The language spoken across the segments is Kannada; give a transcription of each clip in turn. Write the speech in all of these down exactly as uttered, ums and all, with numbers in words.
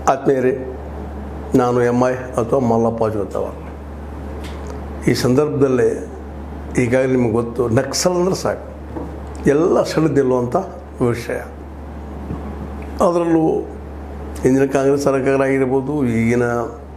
ಆತ್ಮೀಯರೇ, ನಾನು ಎಮ್ ಐ ಅಥವಾ ಮಲ್ಲಪ್ಪ ಜೋತವ. ಈ ಸಂದರ್ಭದಲ್ಲಿ ಈಗಾಗಲೇ ನಿಮಗೆ ಗೊತ್ತು, ನಕ್ಸಲ್ ಅಂದ್ರೆ ಸಾಕು, ಎಲ್ಲ ಸೆಳೆದಿಲ್ಲುವಂಥ ವಿಷಯ. ಅದರಲ್ಲೂ ಹಿಂದಿನ ಕಾಂಗ್ರೆಸ್ ಸರ್ಕಾರ ಆಗಿರ್ಬೋದು, ಈಗಿನ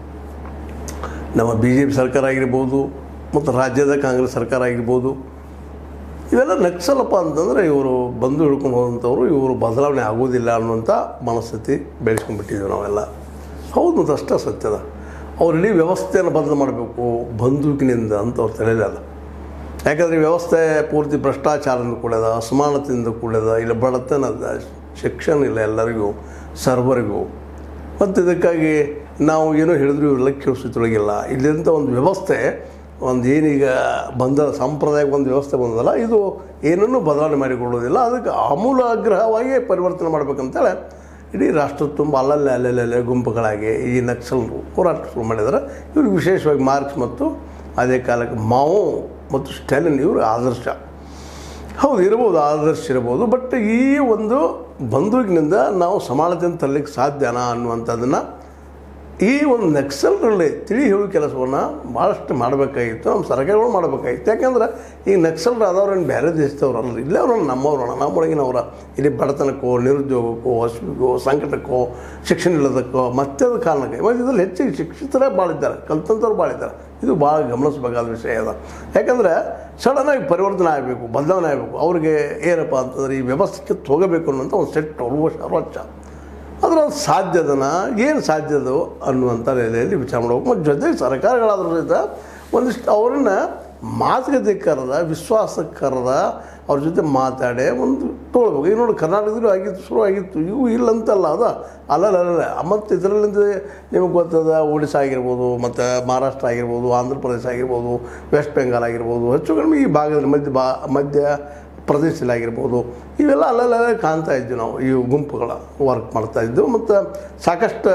ನಮ್ಮ ಬಿ ಜೆ ಪಿ ಸರ್ಕಾರ ಆಗಿರ್ಬೋದು, ಮತ್ತು ರಾಜ್ಯದ ಕಾಂಗ್ರೆಸ್ ಸರ್ಕಾರ ಆಗಿರ್ಬೋದು, ಇವೆಲ್ಲ ನಕ್ಸಲಪ್ಪ ಅಂತಂದರೆ ಇವರು ಬಂದು ಹಿಡ್ಕೊಂಡು ಹೋದಂಥವ್ರು, ಇವರು ಬದಲಾವಣೆ ಆಗೋದಿಲ್ಲ ಅನ್ನುವಂಥ ಮನಸ್ಥಿತಿ ಬೆಳೆಸ್ಕೊಂಡ್ಬಿಟ್ಟಿದ್ದೀವಿ ನಾವೆಲ್ಲ. ಹೌದು, ಮತ್ತು ಅಷ್ಟೇ ಸತ್ಯದ. ಅವ್ರು ಇಡೀ ವ್ಯವಸ್ಥೆಯನ್ನು ಬದಲು ಮಾಡಬೇಕು ಬಂದೂಕಿನಿಂದ ಅಂತ ಅವ್ರು ತಿಳಿಯಲ್ಲ. ಯಾಕಂದರೆ ಈ ವ್ಯವಸ್ಥೆ ಪೂರ್ತಿ ಭ್ರಷ್ಟಾಚಾರದಿಂದ ಕೂಡದ, ಅಸಮಾನತೆಯಿಂದ ಕೂಡದ, ಇಲ್ಲ ಬಡತನದ, ಶಿಕ್ಷಣ ಇಲ್ಲ ಎಲ್ಲರಿಗೂ, ಸರ್ವರಿಗೂ. ಮತ್ತು ಇದಕ್ಕಾಗಿ ನಾವು ಏನೋ ಹೇಳಿದ್ರು ಇವೆಲ್ಲ ಕೇಳಿಸೋದ್ರೊಳಗಿಲ್ಲ. ಇಲ್ಲಿಂಥ ಒಂದು ವ್ಯವಸ್ಥೆ, ಒಂದು ಏನೀಗ ಬಂದ ಸಾಂಪ್ರದಾಯಿಕ ಒಂದು ವ್ಯವಸ್ಥೆ ಬಂದಲ್ಲ, ಇದು ಏನನ್ನೂ ಬದಲಾವಣೆ ಮಾಡಿಕೊಳ್ಳೋದಿಲ್ಲ. ಅದಕ್ಕೆ ಆಮೂಲಾಗ್ರಹವಾಗಿ ಪರಿವರ್ತನೆ ಮಾಡಬೇಕಂತೇಳಿ ಇಡೀ ರಾಷ್ಟ್ರ ತುಂಬ ಅಲ್ಲಲ್ಲೇ ಅಲ್ಲೆಲ್ಲೆಲ್ಲೇ ಗುಂಪುಗಳಾಗಿ ಈ ನಕ್ಸಲರು ಹೋರಾಟ ಶುರು ಮಾಡಿದ್ದಾರೆ. ಇವ್ರಿಗೆ ವಿಶೇಷವಾಗಿ ಮಾರ್ಕ್ಸ್ ಮತ್ತು ಅದೇ ಕಾಲಕ್ಕೆ ಮಾವೋ ಮತ್ತು ಸ್ಟಾಲಿನ್ ಇವರು ಆದರ್ಶ. ಹೌದು, ಇರ್ಬೋದು, ಆದರ್ಶ ಇರ್ಬೋದು. ಬಟ್ ಈ ಒಂದು ಬಂದೂಕಿನಿಂದ ನಾವು ಸಮಾನತೆಯನ್ನು ತರಲಿಕ್ಕೆ ಸಾಧ್ಯನಾ ಅನ್ನುವಂಥದ್ದನ್ನು ಈ ಒಂದು ನಕ್ಸಲರಲ್ಲಿ ತಿಳಿ ಹೇಳುವ ಕೆಲಸವನ್ನು ಭಾಳಷ್ಟು ಮಾಡಬೇಕಾಗಿತ್ತು, ನಮ್ಮ ಸರ್ಕಾರಗಳು ಮಾಡಬೇಕಾಗಿತ್ತು. ಯಾಕೆಂದ್ರೆ ಈ ನಕ್ಸಲರು ಆದವ್ರೇನು ಬೇರೆ ದೇಶದವ್ರಲ್ಲ, ಇಲ್ಲೇ ಅವ್ರನ್ನ ನಮ್ಮವ್ರನ್ನ ನಮ್ಮೊಳಗಿನವರ. ಇಲ್ಲಿ ಬಡತನಕ್ಕೋ, ನಿರುದ್ಯೋಗಕ್ಕೋ, ಹಸಿವಿಗೋ, ಸಂಕಟಕ್ಕೋ, ಶಿಕ್ಷಣ ಇಲ್ಲದಕ್ಕೋ, ಮತ್ತದ ಕಾರಣಕ್ಕೆ. ಮತ್ತು ಇದರಲ್ಲಿ ಹೆಚ್ಚಿಗೆ ಶಿಕ್ಷಿತರೇ ಭಾಳಿದ್ದಾರೆ, ಕಲ್ತಂಥವ್ರು ಭಾಳಿದ್ದಾರೆ. ಇದು ಭಾಳ ಗಮನಿಸಬೇಕಾದ ವಿಷಯ ಅದ. ಯಾಕಂದರೆ ಸಡನ್ನಾಗಿ ಪರಿವರ್ತನೆ ಆಗಬೇಕು, ಬದಲಾವಣೆ ಆಗಬೇಕು. ಅವ್ರಿಗೆ ಏನಪ್ಪ ಅಂತಂದ್ರೆ ಈ ವ್ಯವಸ್ಥೆಗೆ ಹೋಗಬೇಕು ಅನ್ನೋಂಥ ಒಂದು ಸೆಟ್ ಅಲ್ವ ಸರ್ವೋಚ್ಚ. ಅದರ ಸಾಧ್ಯದನ ಏನು ಸಾಧ್ಯದೋ ಅನ್ನುವಂಥ ನೆಲೆಯಲ್ಲಿ ವಿಚಾರ ಮಾಡಬೇಕು. ಮತ್ತು ಜೊತೆಗೆ ಸರ್ಕಾರಗಳಾದ್ರ ಸಹಿತ ಒಂದಿಷ್ಟು ಅವ್ರನ್ನ ಮಾತುಕತೆ ಕರೆದ, ವಿಶ್ವಾಸಕ್ಕೆ ಕರೆದ, ಅವ್ರ ಜೊತೆ ಮಾತಾಡಿ ಒಂದು ತೊಗೊಳ್ಬೇಕು. ಈಗ ನೋಡಿ, ಕರ್ನಾಟಕದಲ್ಲೂ ಆಗಿತ್ತು, ಶುರು ಆಗಿತ್ತು, ಇವು ಇಲ್ಲಂತಲ್ಲ ಅದ ಅಲ್ಲಲ್ಲ. ಮತ್ತು ಇದರಲ್ಲಿಂದ ನಿಮಗೆ ಗೊತ್ತದ, ಒಡಿಶಾ ಆಗಿರ್ಬೋದು, ಮತ್ತು ಮಹಾರಾಷ್ಟ್ರ ಆಗಿರ್ಬೋದು, ಆಂಧ್ರ ಪ್ರದೇಶ ಆಗಿರ್ಬೋದು, ವೆಸ್ಟ್ ಬೆಂಗಾಲ್ ಆಗಿರ್ಬೋದು, ಹೆಚ್ಚು ಕಡಿಮೆ ಈ ಭಾಗದಲ್ಲಿ ಮಧ್ಯ ಬಾ ಮಧ್ಯ ಪ್ರದೇಶದಲ್ಲಾಗಿರ್ಬೋದು, ಇವೆಲ್ಲ ಅಲ್ಲಲ್ಲೇ ಕಾಣ್ತಾ ಇದ್ವಿ ನಾವು. ಈ ಗುಂಪುಗಳ ವರ್ಕ್ ಮಾಡ್ತಾಯಿದ್ದು. ಮತ್ತು ಸಾಕಷ್ಟು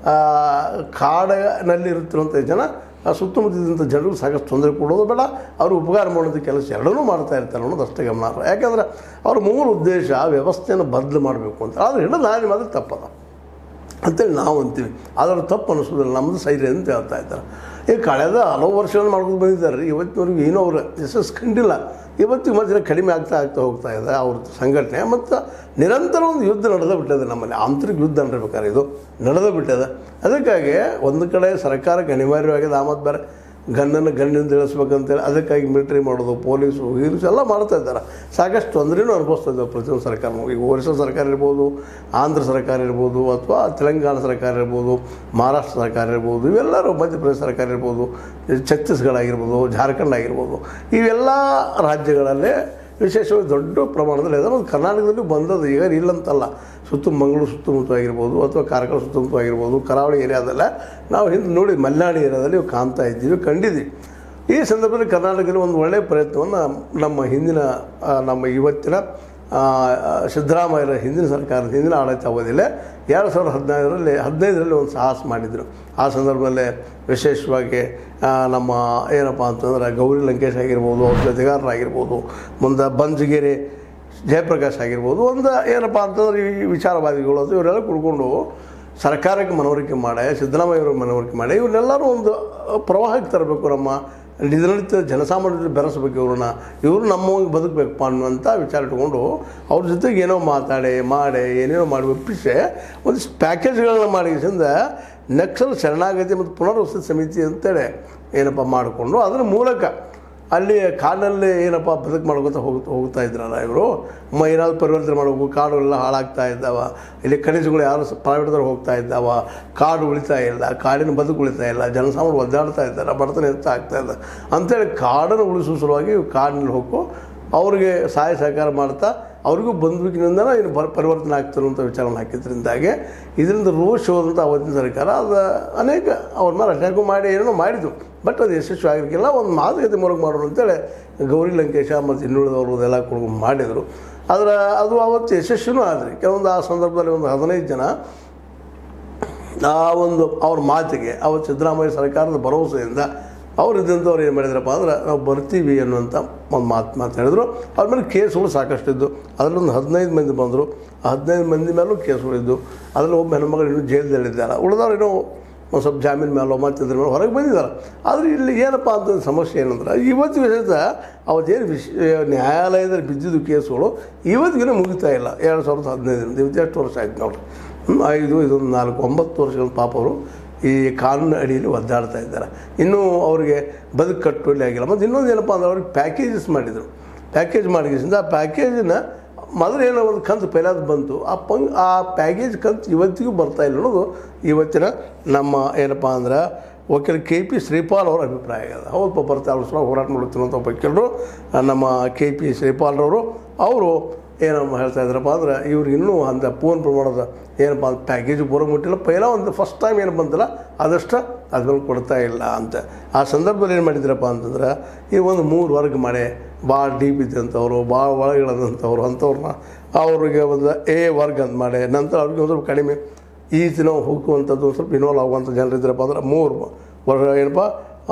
ಕಾಡಿನಲ್ಲಿರುತ್ತಿರುವಂಥ ಜನ, ಸುತ್ತಮುತ್ತಲಿದ್ದಂಥ ಜನರಿಗೆ ಸಾಕಷ್ಟು ತೊಂದರೆ ಕೊಡೋದು ಬೇಡ, ಅವರು ಉಪಕಾರ ಮಾಡೋದು ಕೆಲಸ ಎರಡನ್ನೂ ಮಾಡ್ತಾ ಇರ್ತಾರೆ ಅನ್ನೋದು ಅಷ್ಟೇ ಗಮನ. ಯಾಕಂದ್ರೆ ಅವ್ರ ಮೂಲ ಉದ್ದೇಶ ವ್ಯವಸ್ಥೆಯನ್ನು ಬದಲು ಮಾಡಬೇಕು ಅಂತ. ಆದರೆ ಹಿಡಿದು ಹಾನಿ ಮಾತ್ರ ತಪ್ಪದ ಅಂತೇಳಿ ನಾವು ಅಂತೀವಿ. ಅದರ ತಪ್ಪು ಅನ್ನಿಸೋದಿಲ್ಲ, ನಮ್ಮದು ಸೈರಿ ಅಂತ ಹೇಳ್ತಾ ಇದ್ದಾರೆ. ಈಗ ಕಳೆದ ಹಲವು ವರ್ಷಗಳನ್ನು ಮಾಡ್ಕೊಂಡು ಬಂದಿದ್ದಾರೆ. ಇವತ್ತಿನವರೆಗೂ ಏನೋ ಅವರು ಯಶಸ್ಸು ಕಂಡಿಲ್ಲ. ಇವತ್ತಿಗೆ ಮತ್ತೆ ಕಡಿಮೆ ಆಗ್ತಾ ಆಗ್ತಾ ಹೋಗ್ತಾ ಇದೆ ಅವ್ರ ಸಂಘಟನೆ. ಮತ್ತು ನಿರಂತರ ಒಂದು ಯುದ್ಧ ನಡೆದ ಬಿಟ್ಟಿದೆ ನಮ್ಮಲ್ಲಿ, ಆಂತರಿಕ ಯುದ್ಧ ಅನ್ನಬೇಕಾದ್ರೆ ಇದು ನಡೆದ ಬಿಟ್ಟಿದೆ. ಅದಕ್ಕಾಗಿ ಒಂದು ಕಡೆ ಸರ್ಕಾರಕ್ಕೆ ಅನಿವಾರ್ಯವಾಗಿದೆ, ಆ ಮತ್ತು ಬೇರೆ ಗನ್ನನ್ನು ಗಂಡಿಂದ ಇಳಿಸ್ಬೇಕಂತೇಳಿ ಅದಕ್ಕಾಗಿ ಮಿಲಿಟ್ರಿ ಮಾಡೋದು, ಪೊಲೀಸು ಹೀಲ್ಸು ಎಲ್ಲ ಮಾಡ್ತಾ ಇದ್ದಾರೆ. ಸಾಕಷ್ಟು ತೊಂದರೆನೂ ಅನುಭವಿಸ್ತಾ ಇದ್ದಾವೆ ಪ್ರತಿಯೊಂದು ಸರ್ಕಾರ. ಈಗ ಒರಿಸ್ಸಾ ಸರ್ಕಾರ ಇರ್ಬೋದು, ಆಂಧ್ರ ಸರ್ಕಾರ ಇರ್ಬೋದು, ಅಥವಾ ತೆಲಂಗಾಣ ಸರ್ಕಾರ ಇರ್ಬೋದು, ಮಹಾರಾಷ್ಟ್ರ ಸರ್ಕಾರ ಇರ್ಬೋದು, ಇವೆಲ್ಲರೂ ಮಧ್ಯಪ್ರದೇಶ ಸರ್ಕಾರ ಇರ್ಬೋದು, ಛತ್ತೀಸ್ಗಢ ಆಗಿರ್ಬೋದು, ಜಾರ್ಖಂಡ್ ಆಗಿರ್ಬೋದು, ಇವೆಲ್ಲ ರಾಜ್ಯಗಳಲ್ಲೇ ವಿಶೇಷವಾಗಿ ದೊಡ್ಡ ಪ್ರಮಾಣದಲ್ಲಿ ಇದೆ. ಮತ್ತು ಕರ್ನಾಟಕದಲ್ಲಿ ಬಂದದ್ದು ಈಗ ಇಲ್ಲಂತಲ್ಲ. ಸುತ್ತ ಮಂಗಳೂರು ಸುತ್ತಮುತ್ತ ಆಗಿರ್ಬೋದು, ಅಥವಾ ಕಾರ್ಕಳ ಸುತ್ತಮುತ್ತ ಆಗಿರ್ಬೋದು, ಕರಾವಳಿ ಏರಿಯಾದಲ್ಲ ನಾವು ಹಿಂದೆ ನೋಡಿ ಮಲೆನಾಡು ಏರಿಯಾದಲ್ಲಿ ಕಾಣ್ತಾ ಇದ್ದೀವಿ, ಕಂಡಿದ್ದೀವಿ. ಈ ಸಂದರ್ಭದಲ್ಲಿ ಕರ್ನಾಟಕದಲ್ಲಿ ಒಂದು ಒಳ್ಳೆಯ ಪ್ರಯತ್ನವನ್ನು ನಮ್ಮ ಹಿಂದಿನ ನಮ್ಮ ಇವತ್ತಿನ ಸಿದ್ದರಾಮಯ್ಯರ ಹಿಂದಿನ ಸರ್ಕಾರದ ಹಿಂದಿನ ಆಡಳಿತ ಅವಧಿಯಲ್ಲೇ ಎರಡು ಸಾವಿರದ ಹದಿನೈದರಲ್ಲಿ ಹದಿನೈದರಲ್ಲಿ ಒಂದು ಸಾಹಸ ಮಾಡಿದರು. ಆ ಸಂದರ್ಭದಲ್ಲೇ ವಿಶೇಷವಾಗಿ ನಮ್ಮ ಏನಪ್ಪ ಅಂತಂದ್ರೆ ಗೌರಿ ಲಂಕೇಶ್ ಆಗಿರ್ಬೋದು, ಅವ್ರ ಜೊತೆಗಾರರಾಗಿರ್ಬೋದು, ಮುಂದೆ ಬಂಜಗೇರಿ ಜಯಪ್ರಕಾಶ್ ಆಗಿರ್ಬೋದು, ಒಂದು ಏನಪ್ಪ ಅಂತಂದ್ರೆ ಈ ವಿಚಾರವಾದಿಗಳು ಅದು ಇವರೆಲ್ಲ ಕುಡ್ಕೊಂಡು ಸರ್ಕಾರಕ್ಕೆ ಮನವರಿಕೆ ಮಾಡಿ, ಸಿದ್ದರಾಮಯ್ಯವ್ರಿಗೆ ಮನವರಿಕೆ ಮಾಡಿ, ಇವನ್ನೆಲ್ಲರೂ ಒಂದು ಪ್ರವಾಹಕ್ಕೆ ತರಬೇಕು, ನಮ್ಮ ದಿನನಿತ್ಯ ಜನಸಾಮಾನ್ಯರಲ್ಲಿ ಬೆರೆಸಬೇಕು, ಇವ್ರನ್ನ ಇವರು ನಮ್ಮವಾಗಿ ಬದುಕಬೇಕಪ್ಪ ಅನ್ನುವಂಥ ವಿಚಾರ ಇಟ್ಕೊಂಡು ಅವ್ರ ಜೊತೆಗೆ ಏನೋ ಮಾತಾಡಿ ಮಾಡಿ ಏನೇನೋ ಮಾಡಿ ಒಪ್ಪಿಸಿ ಒಂದಿಷ್ಟು ಪ್ಯಾಕೇಜ್ಗಳನ್ನ ಮಾಡಿಸಿಂದ ನಕ್ಸಲ್ ಶರಣಾಗತಿ ಮತ್ತು ಪುನರ್ವಸತಿ ಸಮಿತಿ ಅಂತೇಳಿ ಏನಪ್ಪ ಮಾಡಿಕೊಂಡು ಅದರ ಮೂಲಕ ಅಲ್ಲಿ ಕಾಡಿನಲ್ಲಿ ಏನಪ್ಪ ಬದುಕು ಮಾಡ್ಕೊತ ಹೋಗ್ತಾ ಹೋಗ್ತಾ ಇದ್ರಲ್ಲ ಇವರು. ಮ ಏನಾದ್ರು ಪರಿವರ್ತನೆ ಮಾಡಬೇಕು, ಕಾಡುಗಳೆಲ್ಲ ಹಾಳಾಗ್ತಾ ಇದ್ದಾವ, ಇಲ್ಲಿ ಖನಿಜಗಳು ಯಾರು ಪ್ರೈವೇಟ್ದವ್ರು ಹೋಗ್ತಾ ಇದ್ದಾವ, ಕಾಡು ಉಳಿತಾ ಇಲ್ಲ, ಕಾಡಿನ ಬದುಕು ಉಳಿತಾ ಇಲ್ಲ, ಜನಸಾಮಾನ್ಯರು ಒದ್ದಾಡ್ತಾ ಇದ್ದಾರೆ, ಬಡತನ ಹೆಚ್ಚು ಆಗ್ತಾ ಇದೆ ಅಂಥೇಳಿ ಕಾಡನ್ನು ಉಳಿಸುವ ಸಲುವಾಗಿ ಕಾಡಿನಲ್ಲಿ ಹೋಗೋ ಅವ್ರಿಗೆ ಸಹಾಯ ಸಹಕಾರ ಮಾಡ್ತಾ ಅವ್ರಿಗೂ ಬಂದೂಕಿನಿಂದ ಏನು ಬರ ಪರಿವರ್ತನೆ ಆಗ್ತಿರುವಂಥ ವಿಚಾರವನ್ನು ಹಾಕಿದ್ರಿಂದಾಗೆ ಇದರಿಂದ ರೋಷ್ ಹೋದಂಥ ಅವತ್ತಿನ ಸರ್ಕಾರ ಅದು ಅನೇಕ ಅವ್ರ ಮೇಲೆ ಅಟ್ಯಾಕು ಮಾಡಿ ಏನೋ ಮಾಡಿದ್ದು. ಬಟ್ ಅದು ಯಶಸ್ವಿ ಆಗಿರಲಿಲ್ಲ. ಒಂದು ಮಾತುಕತೆ ಮೂಲಕ ಮಾಡೋರು ಅಂತೇಳಿ ಗೌರಿ ಲಂಕೇಶ ಮತ್ತು ಇನ್ನುಳಿದವರು ಅದೆಲ್ಲ ಕುಡ್ಕೊಂಡು ಮಾಡಿದರು. ಆದರೆ ಅದು ಅವತ್ತು ಯಶಸ್ವಿನೂ ಆದ್ರಿ. ಕೆಲವೊಂದು ಆ ಸಂದರ್ಭದಲ್ಲಿ ಒಂದು ಹದಿನೈದು ಜನ ಆ ಒಂದು ಅವ್ರ ಮಾತಿಗೆ ಅವತ್ತು ಸಿದ್ದರಾಮಯ್ಯ ಸರ್ಕಾರದ ಭರವಸೆಯಿಂದ ಅವ್ರು ಇದ್ದಂಥವ್ರು ಏನು ಮಾಡಿದ್ರಪ್ಪ ಅಂದ್ರೆ ನಾವು ಬರ್ತೀವಿ ಅನ್ನುವಂಥ ಒಂದು ಮಾತು ಮಾತಾಡಿದ್ರು. ಅವ್ರ ಮೇಲೆ ಕೇಸುಗಳು ಸಾಕಷ್ಟಿದ್ದು. ಅದರಲ್ಲೊಂದು ಹದಿನೈದು ಮಂದಿ ಬಂದರು. ಆ ಹದಿನೈದು ಮಂದಿ ಮೇಲೂ ಕೇಸುಗಳಿದ್ದು. ಅದರಲ್ಲಿ ಒಬ್ಬ ಹೆಣ್ಮಗಳು ಇನ್ನೂ ಜೈಲದಲ್ಲಿದ್ದಾರೆ. ಉಳಿದವ್ರು ಏನೋ ಒಂದು ಸ್ವಲ್ಪ ಜಾಮೀನು ಮೇಲೋ ಮತ್ತು ಇದ್ರ ಮೇಲೆ ಹೊರಗೆ ಬಂದಿದ್ದಾರೆ. ಆದರೆ ಇಲ್ಲಿ ಏನಪ್ಪ ಅಂತ ಸಮಸ್ಯೆ ಏನಂದ್ರೆ ಇವತ್ತು ವಿಷಯದ ಅವತ್ತೇನು ವಿಷ ನ್ಯಾಯಾಲಯದಲ್ಲಿ ಬಿದ್ದಿದ್ದು ಕೇಸುಗಳು ಇವತ್ತಿಗೂ ಮುಗಿತಾ ಇಲ್ಲ. ಎರಡು ಸಾವಿರದ ಹದಿನೈದರಿಂದ ಇವತ್ತು ಎಷ್ಟು ವರ್ಷ ಆಯ್ತು ನೋಡ್ರಿ. ಐದು ಇದೊಂದು ನಾಲ್ಕು ಒಂಬತ್ತು ವರ್ಷಗಳ ಪಾಪ ಅವರು ಈ ಕಾನೂನು ಅಡಿಯಲ್ಲಿ ಒದ್ದಾಡ್ತಾ ಇದ್ದಾರೆ. ಇನ್ನೂ ಅವರಿಗೆ ಬದುಕು ಕಟ್ಟುವಲ್ಲಿ ಆಗಿಲ್ಲ. ಮತ್ತು ಇನ್ನೊಂದು ಏನಪ್ಪ ಅಂದ್ರೆ ಅವ್ರಿಗೆ ಪ್ಯಾಕೇಜಸ್ ಮಾಡಿದರು. ಪ್ಯಾಕೇಜ್ ಮಾಡಿಸಿಂದ ಆ ಪ್ಯಾಕೇಜನ್ನ ಮೊದಲು ಏನೋ ಒಂದು ಕಂತು ಪೈಲಾದ ಬಂತು. ಆ ಪಂಗ್ ಆ ಪ್ಯಾಕೇಜ್ ಕಂತು ಇವತ್ತಿಗೂ ಬರ್ತಾ ಇಲ್ಲ ಅನ್ನೋದು ಇವತ್ತಿನ ನಮ್ಮ ಏನಪ್ಪ ಅಂದ್ರೆ ವಕೀಲ ಕೆ ಪಿ ಶ್ರೀಪಾಲ್ ಅವರ ಅಭಿಪ್ರಾಯ ಆಗಿದೆ. ಹೌದಪ್ಪ ಬರ್ತಾ ಅವ್ರ ಸಲ ಹೋರಾಟ ಮಾಡುತ್ತಿರುವಂಥ ವಕೀಲರು ನಮ್ಮ ಕೆ ಪಿ ಶ್ರೀಪಾಲ್ರವರು ಅವರು ಏನಮ್ಮ ಹೇಳ್ತಾ ಇದ್ರಪ್ಪ ಅಂದ್ರೆ ಇವ್ರು ಇನ್ನೂ ಅಂಥ ಪೂರ್ಣ ಪ್ರಮಾಣದ ಏನಪ್ಪ ಅಂತ ಪ್ಯಾಕೇಜ್ ಪೂರ ಮುಟ್ಟಿಲ್ಲ. ಪೈಲ ಒಂದು ಫಸ್ಟ್ ಟೈಮ್ ಏನು ಬಂತಲ್ಲ ಅದಷ್ಟು ಅದ್ಮೇಲೆ ಕೊಡ್ತಾ ಇಲ್ಲ ಅಂತ. ಆ ಸಂದರ್ಭದಲ್ಲಿ ಏನು ಮಾಡಿದ್ರಪ್ಪ ಅಂತಂದ್ರೆ ಈ ಒಂದು ಮೂರು ವರ್ಗ ಮಾಡಿ ಭಾಳ ಡೀಪ್ ಇದ್ದಂಥವ್ರು ಭಾಳ ಒಳಗಿಳದಂಥವ್ರು ಅಂಥವ್ರನ್ನ ಅವ್ರಿಗೆ ಒಂದು ಎ ವರ್ಗ ಅಂತ ಮಾಡಿ ನಂತರ ಅವ್ರಿಗೆ ಒಂದು ಸ್ವಲ್ಪ ಕಡಿಮೆ ಈ ದಿನ ಹೋಗುವಂಥದ್ದು ಒಂದು ಸ್ವಲ್ಪ ಇನ್ವಾಲ್ವ್ ಆಗುವಂಥ ಜನರಿದ್ರಪ್ಪ ಅಂದ್ರೆ ಮೂರು ವರ್ಷ ಏನಪ್ಪ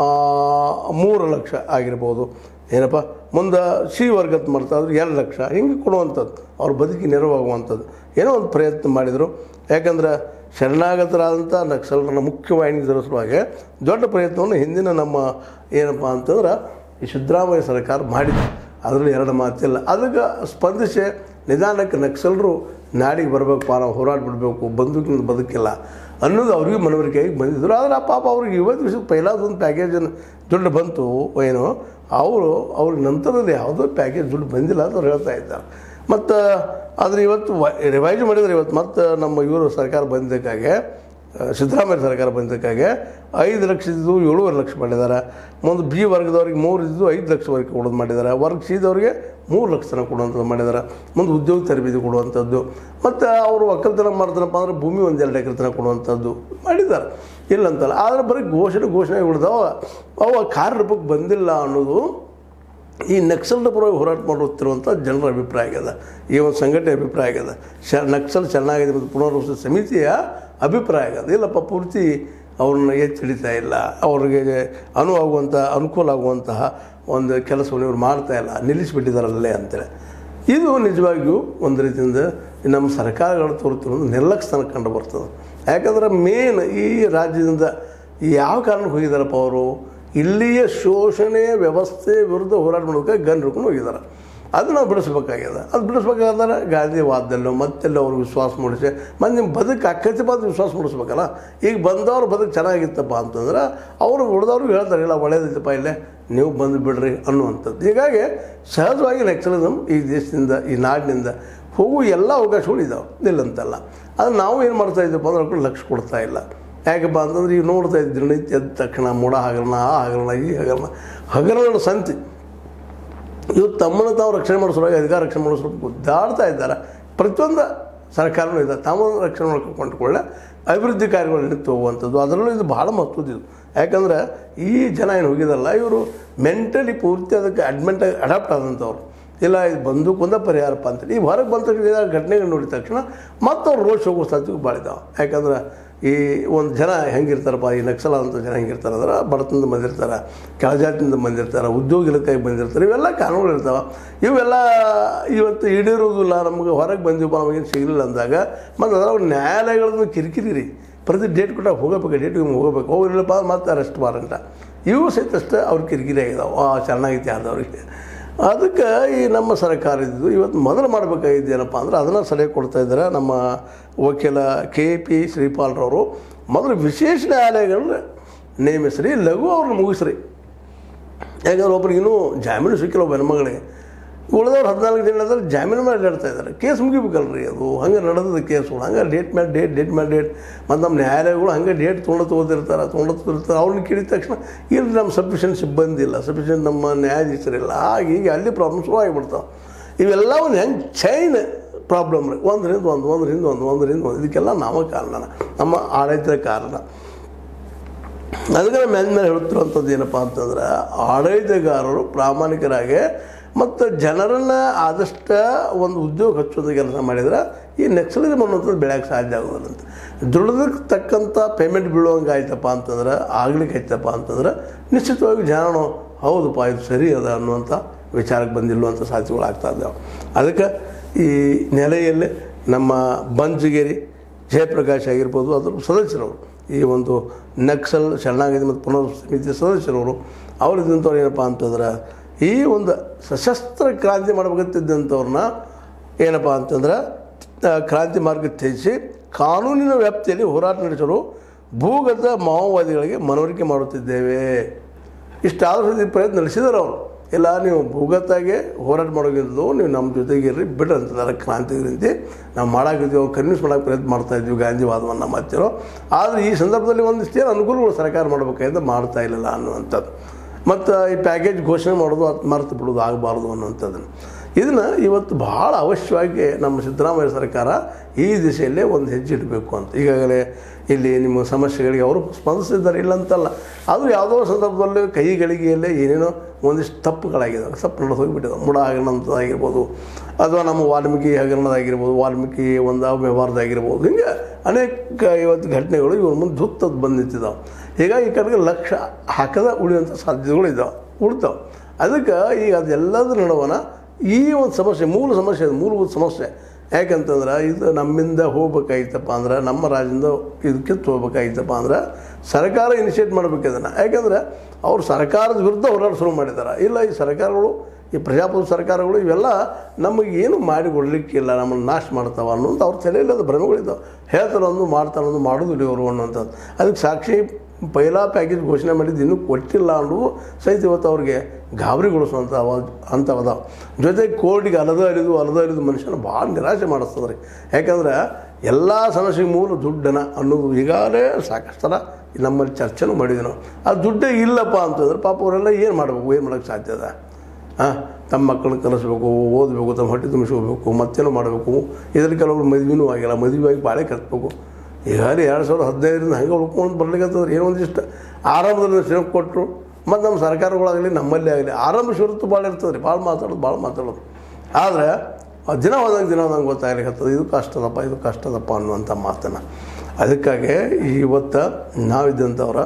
ಮೂರು ಲಕ್ಷ ಆಗಿರ್ಬೋದು. ಏನಪ್ಪ ಮುಂದೆ ಸಿ ವರ್ಗದ ಮಾಡ್ತಾಯಿದ್ರು ಎರಡು ಲಕ್ಷ ಹಿಂಗೆ ಕೊಡುವಂಥದ್ದು ಅವ್ರ ಬದುಕಿ ನೆರವಾಗುವಂಥದ್ದು ಏನೋ ಒಂದು ಪ್ರಯತ್ನ ಮಾಡಿದರು. ಯಾಕಂದ್ರೆ ಶರಣಾಗತರಾದಂಥ ನಕ್ಸಲರನ್ನ ಮುಖ್ಯವಾಹಿನಿ ಸಲುವಾಗಿ ದೊಡ್ಡ ಪ್ರಯತ್ನವನ್ನು ಹಿಂದಿನ ನಮ್ಮ ಏನಪ್ಪ ಅಂತಂದ್ರೆ ಈ ಸಿದ್ದರಾಮಯ್ಯ ಸರ್ಕಾರ ಮಾಡಿದ್ರು. ಅದರಲ್ಲಿ ಎರಡು ಮಾತಿಲ್ಲ. ಅದಕ್ಕೆ ಸ್ಪಂದಿಸಿ ನಿಧಾನಕ್ಕೆ ನಕ್ಸಲರು ನಾಡಿಗೆ ಬರಬೇಕಪ್ಪ, ನಾವು ಹೋರಾಟ ಬಿಡಬೇಕು, ಬಂದೂಕಿನಿಂದ ಬದುಕಿಲ್ಲ ಅನ್ನೋದು ಅವ್ರಿಗೆ ಮನವರಿಕೆಯಾಗಿ ಬಂದಿದ್ದರು. ಆದರೆ ಆ ಪಾಪ ಅವ್ರಿಗೆ ಇವತ್ತು ವಿಷಯ ಪೈಲಾದೊಂದು ಪ್ಯಾಕೇಜನ್ನು ದುಡ್ಡು ಬಂತು ಏನು ಅವರು ಅವ್ರಿಗೆ ನಂತರದಲ್ಲಿ ಯಾವುದೋ ಪ್ಯಾಕೇಜ್ ದುಡ್ಡು ಬಂದಿಲ್ಲ ಅಂತ ಅವ್ರು ಹೇಳ್ತಾ ಇದ್ದಾರೆ. ಮತ್ತು ಆದರೆ ಇವತ್ತು ರಿವೈಸ್ ಮಾಡಿದರೆ ಇವತ್ತು ಮತ್ತು ನಮ್ಮ ಇವರು ಸರ್ಕಾರ ಬಂದಕ್ಕಾಗೆ ಸಿದ್ದರಾಮಯ್ಯ ಸರ್ಕಾರ ಬಂದಕ್ಕಾಗೆ ಐದು ಲಕ್ಷ ಇದ್ದು ಏಳುವರೆ ಲಕ್ಷ ಮಾಡಿದ್ದಾರೆ. ಮುಂದೆ ಬಿ ವರ್ಗದವ್ರಿಗೆ ಮೂರು ಇದ್ದು ಐದು ಲಕ್ಷವರೆಗೆ ಕೊಡೋದು ಮಾಡಿದ್ದಾರೆ. ವರ್ಗ ಸಿದವ್ರಿಗೆ ಮೂರು ಲಕ್ಷ ತನಕ ಕೊಡುವಂಥದ್ದು ಮಾಡಿದ್ದಾರೆ. ಮುಂದೆ ಉದ್ಯೋಗ ತರಬೇತಿ ಕೊಡುವಂಥದ್ದು ಮತ್ತು ಅವರು ಒಕ್ಕಲ್ತನ ಮಾಡ್ತಾರಪ್ಪ ಅಂದ್ರೆ ಭೂಮಿ ಒಂದು ಎರಡು ಎಕರೆ ತನಕ ಕೊಡುವಂಥದ್ದು ಮಾಡಿದ್ದಾರೆ. ಇಲ್ಲಂತಲ್ಲ. ಆದರೆ ಬರೀ ಘೋಷಣೆ ಘೋಷಣೆ ಉಳಿದವ ಅವ ಕಾರ್ಯರೂಪಕ್ಕೆ ಬಂದಿಲ್ಲ ಅನ್ನೋದು ಈ ನಕ್ಸಲ್ ಪರವಾಗಿ ಹೋರಾಟ ಮಾಡುತ್ತಿರುವಂಥ ಜನರ ಅಭಿಪ್ರಾಯ ಆಗ್ಯದ. ಈ ಒಂದು ಸಂಘಟನೆ ಅಭಿಪ್ರಾಯ ಆಗ್ಯದ. ಶ ನಕ್ಸಲ್ ಚೆನ್ನಾಗಿದೆ ಮತ್ತು ಪುನರ್ವಸತಿ ಸಮಿತಿಯ ಅಭಿಪ್ರಾಯ ಆಗ್ಯದ. ಇಲ್ಲಪ್ಪ ಪೂರ್ತಿ ಅವ್ರನ್ನ ಎತ್ತಿ ಹಿಡಿತಾ ಇಲ್ಲ, ಅವ್ರಿಗೆ ಅನುವಾಗುವಂಥ ಅನುಕೂಲ ಆಗುವಂತಹ ಒಂದು ಕೆಲಸವನ್ನು ಇವ್ರು ಮಾಡ್ತಾಯಿಲ್ಲ, ನಿಲ್ಲಿಸಿಬಿಟ್ಟಿದ್ದಾರಲ್ಲೇ ಅಂತೇಳಿ. ಇದು ನಿಜವಾಗಿಯೂ ಒಂದು ರೀತಿಯಿಂದ ನಮ್ಮ ಸರ್ಕಾರಗಳು ತೋರುತ್ತಿರೋದು ನಿರ್ಲಕ್ಷ್ಯತನ ಕಂಡು ಬರ್ತದೆ. ಯಾಕಂದ್ರೆ ಮೇನ್ ಈ ರಾಜ್ಯದಿಂದ ಯಾವ ಕಾರಣಕ್ಕೆ ಹೋಗಿದ್ದಾರಪ್ಪ ಅವರು ಇಲ್ಲಿಯ ಶೋಷಣೆ ವ್ಯವಸ್ಥೆ ವಿರುದ್ಧ ಹೋರಾಟ ಮಾಡೋದಕ್ಕೆ ಗನ್ ಹಿಡ್ಕೊಂಡು ಹೋಗಿದ್ದಾರೆ. ಅದು ನಾವು ಬಿಡಿಸ್ಬೇಕಾಗ್ಯದ. ಅದು ಬಿಡಿಸ್ಬೇಕಾದ್ರೆ ಗಾಂಧಿವಾದದಲ್ಲೋ ಮತ್ತೆಲ್ಲೋ ಅವ್ರಿಗೆ ವಿಶ್ವಾಸ ಮೂಡಿಸಿ ಮತ್ತು ನಿಮ್ಮ ಬದುಕು ಅಕ್ಕತಿ ಬಾದ್ ವಿಶ್ವಾಸ ಮೂಡಿಸ್ಬೇಕಲ್ಲ. ಈಗ ಬಂದವ್ರ ಬದುಕು ಚೆನ್ನಾಗಿತ್ತಪ್ಪ ಅಂತಂದ್ರೆ ಅವರು ಉಳಿದವ್ರಿಗೆ ಹೇಳ್ತಾರೆ ಇಲ್ಲ ಒಳ್ಳೇದಿತ್ತಪ್ಪ ಇಲ್ಲೇ ನೀವು ಬಂದು ಬಿಡ್ರಿ ಅನ್ನುವಂಥದ್ದು. ಹೀಗಾಗಿ ಸಹಜವಾಗಿ ನಕ್ಸಲಿಸಮ್ ಈ ದೇಶದಿಂದ ಈ ನಾಡಿನಿಂದ ಹೋಗುವ ಎಲ್ಲ ಅವಕಾಶಗಳು ಇದ್ದಾವೆ, ಇಲ್ಲಂತಲ್ಲ. ಅದು ನಾವು ಏನು ಮಾಡ್ತಾಯಿದ್ದಪ್ಪ ಅಂದ್ರೆ ಅವ್ರಿಗೆ ಲಕ್ಷ್ಯ ಕೊಡ್ತಾ ಇಲ್ಲ. ಯಾಕಪ್ಪ ಅಂತಂದ್ರೆ ಈಗ ನೋಡ್ತಾ ಇದ್ದು ದಿನನಿತ್ಯ ಎದ್ದ ತಕ್ಷಣ ಮೂಡ ಹಗರಣ ಆ ಹಗರಣ ಈ ಹಗರಣ ಹಗರಣಗಳ ಸಂತಿ. ಇವು ತಮ್ಮನ್ನು ತಾವು ರಕ್ಷಣೆ ಮಾಡಿಸೋವಾಗ ಅಧಿಕಾರ ರಕ್ಷಣೆ ಮಾಡಿಸೋ ಗುದ್ದಾಡ್ತಾ ಇದ್ದಾರೆ. ಪ್ರತಿಯೊಂದು ಸರ್ಕಾರವೂ ಇದೆ ತಾವು ರಕ್ಷಣೆ ಮಾಡ್ಕೊಂಡ್ಕೊಳ್ಳೆ ಅಭಿವೃದ್ಧಿ ಕಾರ್ಯಗಳು ನಡೀತು ಹೋಗುವಂಥದ್ದು. ಅದರಲ್ಲೂ ಇದು ಭಾಳ ಮಹತ್ವದ್ದು. ಯಾಕಂದ್ರೆ ಈ ಜನ ಏನು ಹೋಗಿದಾರಲ್ಲ ಇವರು ಮೆಂಟಲಿ ಪೂರ್ತಿ ಅದಕ್ಕೆ ಅಡ್ಮೆಂಟಾಗಿ ಅಡಾಪ್ಟ್ ಆದಂಥವ್ರು. ಇಲ್ಲ ಇದು ಬಂದೂಕು ಒಂದೇ ಪರಿಹಾರಪ್ಪ ಅಂತೇಳಿ ಈ ಹೊರಗೆ ಬಂದ ತಕ್ಷಣ ಘಟನೆಗಳು ನೋಡಿದ ತಕ್ಷಣ ಮತ್ತು ಅವ್ರು ರೋಡ್ ಹೋಗೋ ಸಾಧ್ಯತೆ ಭಾಳ ಇದ್ದಾವೆ. ಯಾಕಂದ್ರೆ ಈ ಒಂದು ಜನ ಹೆಂಗಿರ್ತಾರಪ್ಪ ಈ ನಕ್ಸಲ ಅಂತ ಜನ ಹೆಂಗಿರ್ತಾರೆ ಅಂದ್ರೆ ಬಡತನದಿಂದ ಬಂದಿರ್ತಾರೆ, ಕೆಳಜಾತಿಯಿಂದ ಬಂದಿರ್ತಾರೆ, ಉದ್ಯೋಗ ಇಲಾಖೆಗೆ ಬಂದಿರ್ತಾರೆ. ಇವೆಲ್ಲ ಕಾನೂನುಗಳು ಇರ್ತಾವೆ. ಇವೆಲ್ಲ ಇವತ್ತು ಈಡೇರೋದಿಲ್ಲ. ನಮಗೆ ಹೊರಗೆ ಬಂದೀವಪ್ಪ ನಮಗೇನು ಸಿಗಲಿಲ್ಲ ಅಂದಾಗ ಮತ್ತು ಅದ್ರಾಗ ನ್ಯಾಯಾಲಯಗಳದ್ದು ಕಿರಿಕಿರಿ ರೀ. ಪ್ರತಿ ಡೇಟ್ ಕೊಟ್ಟಾಗ ಹೋಗಬೇಕು, ಡೇಟಿಗೆ ಹೋಗಬೇಕು, ಹೋಗಿರಲಿಲ್ಲಪ್ಪ ಮತ್ತು ಅರೆಸ್ಟ್ ವಾರಂಟ ಇವು ಸಹಿತ ಅಷ್ಟೇ ಅವ್ರ ಕಿರಿಕಿರಿ ಆಗಿದಾವೆ. ಆ ಚೆನ್ನಾಗೈತಿ ಆದವ್ರಿಗೆ. ಅದಕ್ಕೆ ಈ ನಮ್ಮ ಸರ್ಕಾರ ಇದ್ದು ಇವತ್ತು ಮೊದಲು ಮಾಡಬೇಕಾಗಿದ್ದು ಏನಪ್ಪ ಅಂದ್ರೆ ಅದನ್ನು ಸಲಹೆ ಕೊಡ್ತಾ ಇದ್ದಾರೆ ನಮ್ಮ ವಕೀಲ ಕೆ ಪಿ ಶ್ರೀಪಾಲ್ರವರು. ಮೊದಲು ವಿಶೇಷ ನ್ಯಾಯಾಲಯಗಳನ್ನ ನೇಮಿಸ್ರಿ, ಲಘು ಅವ್ರನ್ನ ಮುಗಿಸ್ರಿ. ಯಾಕಂದ್ರೆ ಒಬ್ರಿಗೆ ಇನ್ನೂ ಜಾಮೀನು ಸಿಕ್ಕಿಲ್ಲ ಒಬ್ಬ ಹೆಣ್ಮಗಳಿಗೆ. ಉಳಿದವ್ರು ಹದಿನಾಲ್ಕು ದಿನ ಅಂದರೆ ಜಾಮೀನು ಮೇಲೆ ಅಡ್ಡಾಡ್ತಾ ಇದ್ದಾರೆ. ಕೇಸ್ ಮುಗಿಬೇಕಲ್ರಿ ಅದು. ಹಂಗೆ ನಡೆದ ಕೇಸ್ಗಳು ಹಂಗೆ ಡೇಟ್ ಮೇಲೆ ಡೇಟ್ ಡೇಟ್ ಮೇಲೆ ಡೇಟ್ ಮತ್ತು ನಮ್ಮ ನ್ಯಾಯಾಲಯಗಳು ಹಂಗೆ ಡೇಟ್ ತೊಗೊಂಡು ತೊಗೋತಿರ್ತಾರೆ ತೊಗೊಂಡು ತೊಗೊತಿರ್ತಾರೆ. ಅವ್ರನ್ನ ಕೇಳಿದ ತಕ್ಷಣ ಇಲ್ಲಿ ನಮ್ಮ ಸಫಿಷಿಯೆಂಟ್ ಸಿಬ್ಬಂದಿ ಇಲ್ಲ, ಸಫಿಷಿಯೆಂಟ್ ನಮ್ಮ ನ್ಯಾಯಾಧೀಶರಿಲ್ಲ, ಹಾಗೆ ಹೀಗೆ ಅಲ್ಲಿ ಪ್ರಾಬ್ಲಮ್ಸ್ ಆಗಿಬಿಡ್ತಾವೆ. ಇವೆಲ್ಲ ಒಂದು ಹೆಂಗೆ ಚೈನ್ ಪ್ರಾಬ್ಲಮ್ ರೀ. ಒಂದರಿಂದ ಒಂದು ಒಂದರಿಂದ ಒಂದು ಒಂದರಿಂದ ಒಂದು ಇದಕ್ಕೆಲ್ಲ ನಾವೇ ಕಾರಣ, ನಮ್ಮ ಆಡಳಿತದ ಕಾರಣ. ಅದಕ್ಕೆ ನಮ್ಮ ಮೇಲೆ ಹೇಳ್ತಿರುವಂಥದ್ದು ಏನಪ್ಪ ಅಂತಂದ್ರೆ ಆಡಳಿತಗಾರರು ಪ್ರಾಮಾಣಿಕರಾಗಿ ಮತ್ತು ಜನರನ್ನು ಆದಷ್ಟು ಒಂದು ಉದ್ಯೋಗ ಹಚ್ಚೋದು ಕೆಲಸ ಮಾಡಿದ್ರೆ ಈ ನಕ್ಸಲಿಸಮ್ ಅನ್ನೋಂಥದ್ದು ಬೆಳೆಯೋಕ್ಕೆ ಸಾಧ್ಯ ಆಗೋದಿಲ್ಲ ಅಂತ. ದುಡಿದಕ್ಕೆ ತಕ್ಕಂಥ ಪೇಮೆಂಟ್ ಬೀಳುವಂಗೆ ಆಯ್ತಪ್ಪ ಅಂತಂದ್ರೆ ಆಗ್ಲಿಕ್ಕೆ ಆಯ್ತಪ್ಪ ಅಂತಂದ್ರೆ ನಿಶ್ಚಿತವಾಗಿ ಜನನು ಹೌದಪ್ಪ ಇದು ಸರಿ ಅದ ಅನ್ನುವಂಥ ವಿಚಾರಕ್ಕೆ ಬಂದಿಲ್ಲುವಂಥ ಸಾಧ್ಯತೆಗಳು ಆಗ್ತಾ ಇದ್ದಾವೆ. ಅದಕ್ಕೆ ಈ ನೆಲೆಯಲ್ಲಿ ನಮ್ಮ ಬಂಜಗೇರಿ ಜಯಪ್ರಕಾಶ್ ಆಗಿರ್ಬೋದು ಅದ್ರ ಸದಸ್ಯರವರು, ಈ ಒಂದು ನಕ್ಸಲ್ ಶರಣಾಗತಿ ಮತ್ತು ಪುನರ್ ಸಮಿತಿ ಸದಸ್ಯರವರು ಅವ್ರು ಇದ್ದಂಥವ್ರು ಏನಪ್ಪ ಅಂತಂದ್ರೆ ಈ ಒಂದು ಸಶಸ್ತ್ರ ಕ್ರಾಂತಿ ಮಾಡಬೇಕಂತಿದ್ದಂಥವ್ರನ್ನ ಏನಪ್ಪ ಅಂತಂದ್ರೆ ಕ್ರಾಂತಿ ಮಾರ್ಗ ತ್ಯಜಿಸಿ ಕಾನೂನಿನ ವ್ಯಾಪ್ತಿಯಲ್ಲಿ ಹೋರಾಟ ನಡೆಸಲು ಭೂಗತ ಮಾವೋವಾದಿಗಳಿಗೆ ಮನವರಿಕೆ ಮಾಡುತ್ತಿದ್ದೇವೆ. ಇಷ್ಟಾದರೂ ಪ್ರಯತ್ನ ನಡೆಸಿದರು ಅವರು. ಇಲ್ಲ ನೀವು ಭೂಗತಾಗೆ ಹೋರಾಟ ಮಾಡೋಗಿದ್ದು ನೀವು ನಮ್ಮ ಜೊತೆಗಿರ್ರಿ ಬಿಡ್ರಿ ಅಂತಂದ್ರೆ ಕ್ರಾಂತಿಗಿರಂತೆ ನಾವು ಮಾಡಾಕಿದ್ದೀವಿ, ಅವ್ರು ಕನ್ವಿನ್ಸ್ ಮಾಡೋಕ್ಕೆ ಪ್ರಯತ್ನ ಮಾಡ್ತಾಯಿದ್ವಿ ಗಾಂಧಿವಾದವನ್ನು ಮತ್ತಿರೋ. ಆದರೆ ಈ ಸಂದರ್ಭದಲ್ಲಿ ಒಂದಿಷ್ಟೇನು ಅನುಕೂಲಗಳು ಸರ್ಕಾರ ಮಾಡಬೇಕಾದ್ರೆ ಮಾಡ್ತಾ ಇರಲಿಲ್ಲ ಅನ್ನುವಂಥದ್ದು. ಮತ್ತು ಈ ಪ್ಯಾಕೇಜ್ ಘೋಷಣೆ ಮಾಡೋದು ಅದು ಮರೆತು ಬಿಡೋದು ಆಗಬಾರ್ದು ಅನ್ನುವಂಥದ್ದನ್ನು ಇದನ್ನು ಇವತ್ತು ಭಾಳ ಅವಶ್ಯವಾಗಿ ನಮ್ಮ ಸಿದ್ದರಾಮಯ್ಯ ಸರ್ಕಾರ ಈ ದಿಶೆಯಲ್ಲೇ ಒಂದು ಹೆಜ್ಜೆ ಇಡಬೇಕು ಅಂತ. ಈಗಾಗಲೇ ಇಲ್ಲಿ ನಿಮ್ಮ ಸಮಸ್ಯೆಗಳಿಗೆ ಅವರು ಸ್ಪಂದಿಸಿದ್ದಾರೆ ಇಲ್ಲ ಅಂತಲ್ಲ, ಆದರೂ ಯಾವುದೋ ಸಂದರ್ಭದಲ್ಲಿ ಕೈಗಳಿಗೆಯಲ್ಲೇ ಏನೇನೋ ಒಂದಿಷ್ಟು ತಪ್ಪುಗಳಾಗಿದ್ದಾವೆ, ತಪ್ಪು ನಡೆದು ಹೋಗಿಬಿಟ್ಟಿದ್ದಾವೆ. ಮುಡ ಹಗರಣದಾಗಿರ್ಬೋದು ಅಥವಾ ನಮ್ಮ ವಾಲ್ಮೀಕಿ ಹಗರಣದಾಗಿರ್ಬೋದು, ವಾಲ್ಮೀಕಿ ಒಂದು ವ್ಯವಹಾರದಾಗಿರ್ಬೋದು, ಹಿಂಗೆ ಅನೇಕ ಇವತ್ತು ಘಟನೆಗಳು ಇವ್ರ ಮುಂದೆ ಧುತ್ತದ್ದು ಬಂದು ನಿಂತಿದ್ದಾವೆ. ಹೀಗಾಗಿ ಈ ಕಡೆಗೆ ಲಕ್ಷ್ಯ ಹಾಕದ ಉಳಿಯುವಂಥ ಸಾಧ್ಯತೆಗಳು ಇದ್ದಾವೆ ಉಳಿತಾವೆ. ಅದಕ್ಕೆ ಈಗ ಅದೆಲ್ಲದರ ನಡುವನ ಈ ಒಂದು ಸಮಸ್ಯೆ ಮೂಲ ಸಮಸ್ಯೆ ಅದು ಮೂಲಭೂತ ಸಮಸ್ಯೆ. ಯಾಕಂತಂದ್ರೆ ಇದು ನಮ್ಮಿಂದ ಹೋಗ್ಬೇಕಾಗಿತ್ತಪ್ಪ ಅಂದ್ರೆ, ನಮ್ಮ ರಾಜ್ಯದಿಂದ ಇದು ಕಿತ್ತು ಹೋಗ್ಬೇಕಾಗಿತ್ತಪ್ಪ ಅಂದ್ರೆ ಸರ್ಕಾರ ಇನಿಷಿಯೇಟ್ ಮಾಡಬೇಕು ಅದನ್ನು. ಯಾಕಂದರೆ ಅವರು ಸರ್ಕಾರದ ವಿರುದ್ಧ ಹೋರಾಟ ಶುರು ಮಾಡಿದ್ದಾರೆ. ಇಲ್ಲ ಈ ಸರ್ಕಾರಗಳು, ಈ ಪ್ರಜಾಪ್ರಭುತ್ವ ಸರ್ಕಾರಗಳು ಇವೆಲ್ಲ ನಮಗೆ ಏನು ಮಾಡಿ ಕೊಡಲಿಕ್ಕಿಲ್ಲ, ನಮ್ಮನ್ನು ನಾಶ ಮಾಡ್ತಾವೆ ಅನ್ನೋದು ಅವ್ರ ತಲೆಯಲ್ಲದ ಭ್ರಮೆಗಳಿದ್ದಾವೆ. ಹೇಳ್ತಾರೊಂದು ಮಾಡ್ತಾರೊಂದು ಮಾಡೋದಿಲ್ಲ ಇವರು ಅನ್ನೋಂಥದ್ದು. ಅದಕ್ಕೆ ಸಾಕ್ಷಿ ಪೈಲಾ ಪ್ಯಾಕೇಜ್ ಘೋಷಣೆ ಮಾಡಿದ್ದು ಇನ್ನೂ ಕೊಟ್ಟಿಲ್ಲ ಅನ್ನೋದು ಸಹಿತ ಇವತ್ತು ಅವ್ರಿಗೆ ಗಾಬರಿಗೊಳಿಸುವಂಥ ಅವ ಅಂಥವದಾವ. ಜೊತೆಗೆ ಕೋರ್ಟಿಗೆ ಅಲದ ಅಲಿದು ಅಲದ ಅಲಿದು ಮನುಷ್ಯನ ಭಾಳ ನಿರಾಶೆ ಮಾಡಿಸ್ತದೆ ರೀ. ಯಾಕಂದ್ರೆ ಎಲ್ಲ ಸಮಸ್ಯೆಗೆ ಮೂಲ ದುಡ್ಡನ ಅನ್ನೋದು ಈಗಾಗಲೇ ಸಾಕಷ್ಟು ಥರ ನಮ್ಮಲ್ಲಿ ಚರ್ಚೆನೂ ಮಾಡಿದ್ವಿ ನಾವು. ಆ ದುಡ್ಡೇ ಇಲ್ಲಪ್ಪ ಅಂತಂದ್ರೆ ಪಾಪ ಅವರೆಲ್ಲ ಏನು ಮಾಡಬೇಕು, ಏನು ಮಾಡೋಕ್ಕೆ ಸಾಧ್ಯ ಅದ? ಹಾಂ, ತಮ್ಮ ಮಕ್ಕಳನ್ನ ಕಲಿಸ್ಬೇಕು, ಓದಬೇಕು, ತಮ್ಮ ಹೊಟ್ಟೆ ತುಂಬಿಸ್ಕೋಬೇಕು, ಮತ್ತೇನೋ ಮಾಡಬೇಕು. ಇದರಲ್ಲಿ ಕೆಲವರು ಮದುವೆನೂ ಆಗಿಲ್ಲ, ಮದುವೆಯಾಗಿ ಬಾಳೆ ಕಟ್ಬೇಕು. ಈಗಾಗಲೇ ಎರಡು ಸಾವಿರದ ಹದಿನೈದರಿಂದ ಹಂಗೆ ಉಳ್ಕೊಂಡು ಬರ್ಲಿಕ್ಕಂತಂದ್ರೆ ಏನೋ ಒಂದಿಷ್ಟು ಆರಂಭದಲ್ಲಿ ಸಿರಪ್ ಕೊಟ್ಟರು. ಮತ್ತು ನಮ್ಮ ಸರ್ಕಾರಗಳಾಗಲಿ ನಮ್ಮಲ್ಲೇ ಆಗಲಿ ಆರಂಭ ಶುರುತ್ತು ಭಾಳ ಇರ್ತದೆ ರೀ, ಭಾಳ ಮಾತಾಡೋದು ಭಾಳ ಮಾತಾಡೋದು. ಆದರೆ ದಿನ ಹೋದಂಗೆ ದಿನ ಹೋದಂಗೆ ಗೊತ್ತಾಗ್ಲಿಕ್ಕತ್ತದ ಇದು ಕಷ್ಟದಪ್ಪ ಇದು ಕಷ್ಟದಪ್ಪ ಅನ್ನುವಂಥ ಮಾತನ್ನು. ಅದಕ್ಕಾಗಿ ಇವತ್ತು ನಾವಿದ್ದಂಥವ್ರ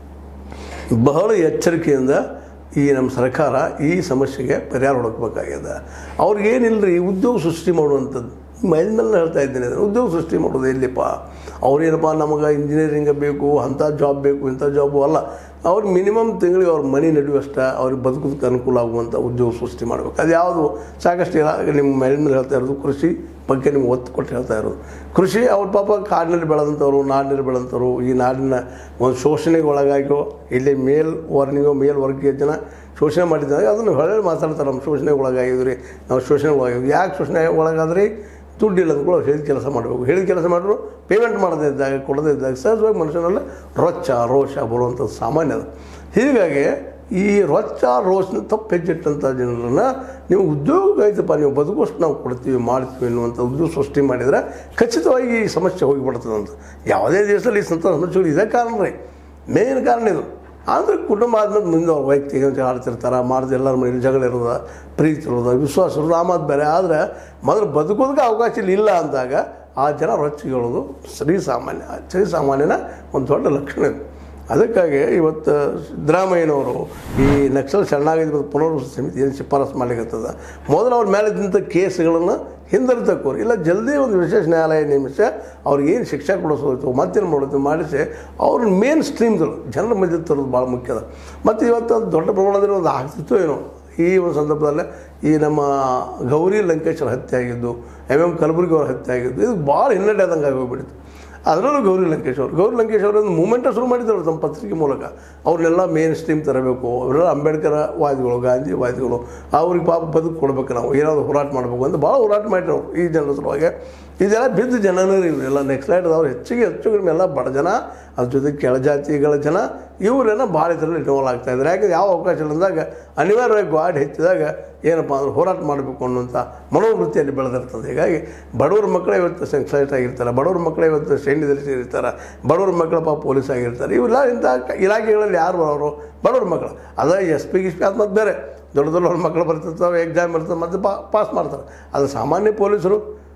ಬಹಳ ಎಚ್ಚರಿಕೆಯಿಂದ ಈ ನಮ್ಮ ಸರ್ಕಾರ ಈ ಸಮಸ್ಯೆಗೆ ಪರಿಹಾರ ಹುಡುಕಬೇಕಾಗಿದೆ. ಅವ್ರಿಗೇನಿಲ್ಲ ರೀ ಉದ್ಯೋಗ ಸೃಷ್ಟಿ ಮಾಡುವಂಥದ್ದು. ಮೈಂಡ್ನಲ್ಲಿ ಹೇಳ್ತಾ ಇದ್ದೀನಿ, ಅದನ್ನು ಉದ್ಯೋಗ ಸೃಷ್ಟಿ ಮಾಡೋದು ಎಲ್ಲಿಪ್ಪ? ಅವ್ರೇನಪ್ಪ ನಮಗೆ ಇಂಜಿನಿಯರಿಂಗ್ ಬೇಕು, ಅಂಥ ಜಾಬ್ ಬೇಕು, ಇಂಥ ಜಾಬು ಅಲ್ಲ. ಅವ್ರಿಗೆ ಮಿನಿಮಮ್ ತಿಂಗಳಿಗೆ ಅವ್ರ ಮನೆ ನಡೆಯುವಷ್ಟ ಅವ್ರಿಗೆ ಬದುಕೋದಕ್ಕೆ ಅನುಕೂಲ ಆಗುವಂಥ ಉದ್ಯೋಗ ಸೃಷ್ಟಿ ಮಾಡಬೇಕು. ಅದು ಯಾವುದು ಸಾಕಷ್ಟು ಇಲ್ಲ. ನಿಮ್ಮ ಮೈಂಡ್ನಲ್ಲಿ ಹೇಳ್ತಾ ಇರೋದು ಕೃಷಿ ಬಗ್ಗೆ ನಿಮ್ಗೆ ಒತ್ತು ಕೊಟ್ಟು ಹೇಳ್ತಾ ಇರೋದು. ಕೃಷಿ ಅವ್ರ ಪಾಪ ಕಾಡಿನಲ್ಲಿ ಬೆಳೆದಂಥವ್ರು, ನಾಡಿನಲ್ಲಿ ಬೆಳೆದಂಥವ್ರು, ಈ ನಾಡಿನ ಒಂದು ಶೋಷಣೆಗೆ ಒಳಗಾಗೋ ಇಲ್ಲಿ ಮೇಲ್ ವರ್ಣಿಗೋ ಮೇಲ್ ವರ್ಗೀಯ ಜನ ಶೋಷಣೆ ಮಾಡಿದ್ದಾಗ ಅದನ್ನು ಹೊಳೆ ಮಾತಾಡ್ತಾರೆ. ನಮ್ಮ ಶೋಷಣೆಗೆ ಒಳಗಾಗಿದ್ರಿ, ನಾವು ಶೋಷಣೆಗೆ ಒಳಗಾಗಿದ್ವಿ. ಯಾಕೆ ಶೋಷಣೆ ಒಳಗಾದ್ರಿ? ದುಡ್ಡು ಇಲ್ಲದಕ್ಕೂ ಹೇಳಿದ ಕೆಲಸ ಮಾಡಬೇಕು. ಹೇಳಿದ ಕೆಲಸ ಮಾಡಿದ್ರು ಪೇಮೆಂಟ್ ಮಾಡದೇ ಇದ್ದಾಗ, ಕೊಡದೇ ಇದ್ದಾಗ ಸಹಜವಾಗಿ ಮನುಷ್ಯನಲ್ಲಿ ರೊಚ್ಚ ರೋಷ ಬರುವಂಥದ್ದು ಸಾಮಾನ್ಯ ಅದು. ಹೀಗಾಗಿ ಈ ರೊಚ್ಚ ರೋಷನ ತಪ್ಪು ಹೆಜ್ಜಿಟ್ಟಂಥ ಜನರನ್ನು ನೀವು ಉದ್ಯೋಗ ಆಯ್ತಪ್ಪ, ನೀವು ಬದುಕೋಷ್ಟು ನಾವು ಕೊಡ್ತೀವಿ ಮಾಡ್ತೀವಿ ಅನ್ನುವಂಥ ಉದ್ಯೋಗ ಸೃಷ್ಟಿ ಮಾಡಿದರೆ ಖಚಿತವಾಗಿ ಈ ಸಮಸ್ಯೆ ಹೋಗಿಬಿಡ್ತದಂತ. ಯಾವುದೇ ದೇಶದಲ್ಲಿ ಈ ಸಂಥ ಸಮಸ್ಯೆಗಳು ಇದೇ ಕಾರಣ ರೀ, ಮೇನ್ ಕಾರಣ ಇದು. ಆದರೆ ಕುಟುಂಬ ಆದ್ಮೇಲೆ ಮುಂದೆ ಅವ್ರು ವೈಯಕ್ತಿಕ ಆಡ್ತಿರ್ತಾರೆ, ಮಾಡಿದ್ರೆ ಎಲ್ಲರ ಮನೇಲಿ ಜಗಳ ಇರೋದು, ಪ್ರೀತಿ ಇರೋದು, ವಿಶ್ವಾಸ ಇರೋದು, ಆ ಮಾತು ಬೇರೆ. ಆದರೆ ಮೊದಲು ಬದುಕೋದಕ್ಕೆ ಅವಕಾಶ ಇಲ್ಲ ಅಂದಾಗ ಆ ಜನ ರೊಚ್ಚಿಗಳೋದು ಸರಿ ಸಾಮಾನ್ಯ, ಸರಿ ಸಾಮಾನ್ಯನ ಒಂದು ದೊಡ್ಡ ಲಕ್ಷಣ ಇದು. ಅದಕ್ಕಾಗಿ ಇವತ್ತು ಸಿದ್ದರಾಮಯ್ಯನವರು ಈ ನಕ್ಸಲ್ ಶರಣಾಗತಿ ಮತ್ತು ಪುನರ್ವಸತಿ ಸಮಿತಿ ಏನು ಶಿಫಾರಸು ಮಾಡಲಿಕ್ಕತ್ತದ, ಮೊದಲು ಅವ್ರ ಮೇಲೆ ಇದ್ದಂಥ ಕೇಸ್ಗಳನ್ನು ಹಿಂದಿರ್ತಕ್ಕೋರು ಇಲ್ಲ ಜಲ್ದಿ ಒಂದು ವಿಶೇಷ ನ್ಯಾಯಾಲಯ ನೇಮಿಸಿ ಅವ್ರಿಗೆ ಏನು ಶಿಕ್ಷೆ ಕೊಡಿಸೋದು ಮತ್ತೇನು ಮಾಡೋದು ಮಾಡಿಸಿ ಅವ್ರ ಮೇನ್ ಸ್ಟ್ರೀಮ್ಗಳು ಜನರ ಮಧ್ಯೆ ತರೋದು ಭಾಳ ಮುಖ್ಯ ಅದ. ಮತ್ತು ಇವತ್ತು ಅದು ದೊಡ್ಡ ಪ್ರಮಾಣದಲ್ಲಿ ಒಂದು ಆಗ್ತಿತ್ತು ಏನೋ ಈ ಒಂದು ಸಂದರ್ಭದಲ್ಲೇ ಈ ನಮ್ಮ ಗೌರಿ ಲಂಕೇಶ್ವರ ಹತ್ಯೆ ಆಗಿದ್ದು, ಎಮ್ ಎಮ್ ಕಲಬುರ್ಗಿ ಅವ್ರ ಹತ್ಯೆ ಆಗಿದ್ದು, ಇದು ಭಾಳ ಹಿನ್ನಡೆ ಆದಂಗೆ ಆಗೋಗ್ಬಿಟ್ಟಿತ್ತು. ಅದರಲ್ಲೂ ಗೌರಿ ಲಂಕೇಶ್ ಅವರು ಗೌರಿ ಲಂಕೇಶ್ ಅವರು ಒಂದು ಮೂಮೆಂಟ ಶುರು ಮಾಡಿದ್ರು ತಮ್ಮ ಪತ್ರಿಕೆ ಮೂಲಕ. ಅವ್ರನ್ನೆಲ್ಲ ಮೇನ್ ಸ್ಟ್ರೀಮ್ ತರಬೇಕು, ಅವರೆಲ್ಲ ಅಂಬೇಡ್ಕರ್ ವಾದಿಗಳು, ಗಾಂಧಿ ವಾದಿಗಳು, ಅವ್ರಿಗೆ ಪಾಪ ಬದುಕು ಕೊಡ್ಬೇಕು, ನಾವು ಏನಾದರೂ ಹೋರಾಟ ಮಾಡಬೇಕು ಅಂತ ಭಾಳ ಹೋರಾಟ ಮಾಡಿದ್ರು ಈ ಜನರ ಸಲುವಾಗಿ. ಇದೆಲ್ಲ ಬಿದ್ದ ಜನನೇ ಇವರೆಲ್ಲ ನೆಕ್ಸ್ಟ್ ಲೈಟ್ ಅವ್ರು ಹೆಚ್ಚಿಗೆ ಹೆಚ್ಚು ಕಡಿಮೆ ಎಲ್ಲ ಬಡ ಜನ, ಅದ್ರ ಜೊತೆಗೆ ಕೆಳಜಾತಿಗಳ ಜನ ಇವರೆಲ್ಲ ಭಾಳ ಇದರಲ್ಲಿ ಇನ್ವಾಲ್ವ್ ಆಗ್ತಾಯಿದ್ದಾರೆ. ಯಾಕಂದ್ರೆ ಯಾವ ಅವಕಾಶ ಇಲ್ಲದಾಗ ಅನಿವಾರ್ಯವಾಗಿ ಗಾಡಿ ಹೆಚ್ಚಿದಾಗ ಏನಪ್ಪ ಅಂದ್ರೆ ಹೋರಾಟ ಮಾಡಬೇಕು ಅನ್ನುವಂಥ ಮನೋವೃತ್ತಿಯಲ್ಲಿ ಬೆಳೆದಿರ್ತದೆ. ಹೀಗಾಗಿ ಬಡವ್ರ ಮಕ್ಕಳೇ ಇವತ್ತು ಸೆಕ್ಸೈಟ್ ಆಗಿರ್ತಾರೆ, ಬಡವ್ರ ಮಕ್ಕಳೇ ಇವತ್ತು ಸೈನ್ಯದಲ್ಲಿ ಸೇರಿರ್ತಾರೆ, ಬಡವ್ರ ಮಕ್ಕಳ ಪಾಪ ಪೊಲೀಸ್ ಆಗಿರ್ತಾರೆ. ಇವೆಲ್ಲ ಇಂಥ ಇಲಾಖೆಗಳಲ್ಲಿ ಯಾರು ಬರೋರು ಬಡವ್ರ ಮಕ್ಕಳು. ಅದ ಎಸ್ ಪಿ ಗಿಸ್ ಪಿ ಅದು ಮತ್ತು ಬೇರೆ ದೊಡ್ಡ ದೊಡ್ಡವ್ರ ಮಕ್ಕಳು ಬರ್ತಿರ್ತಾವೆ, ಎಕ್ಸಾಮ್ ಇರ್ತವೆ, ಮತ್ತು ಪಾ ಪಾಸ್ ಮಾಡ್ತಾರೆ. ಅದು ಸಾಮಾನ್ಯ ಪೊಲೀಸರು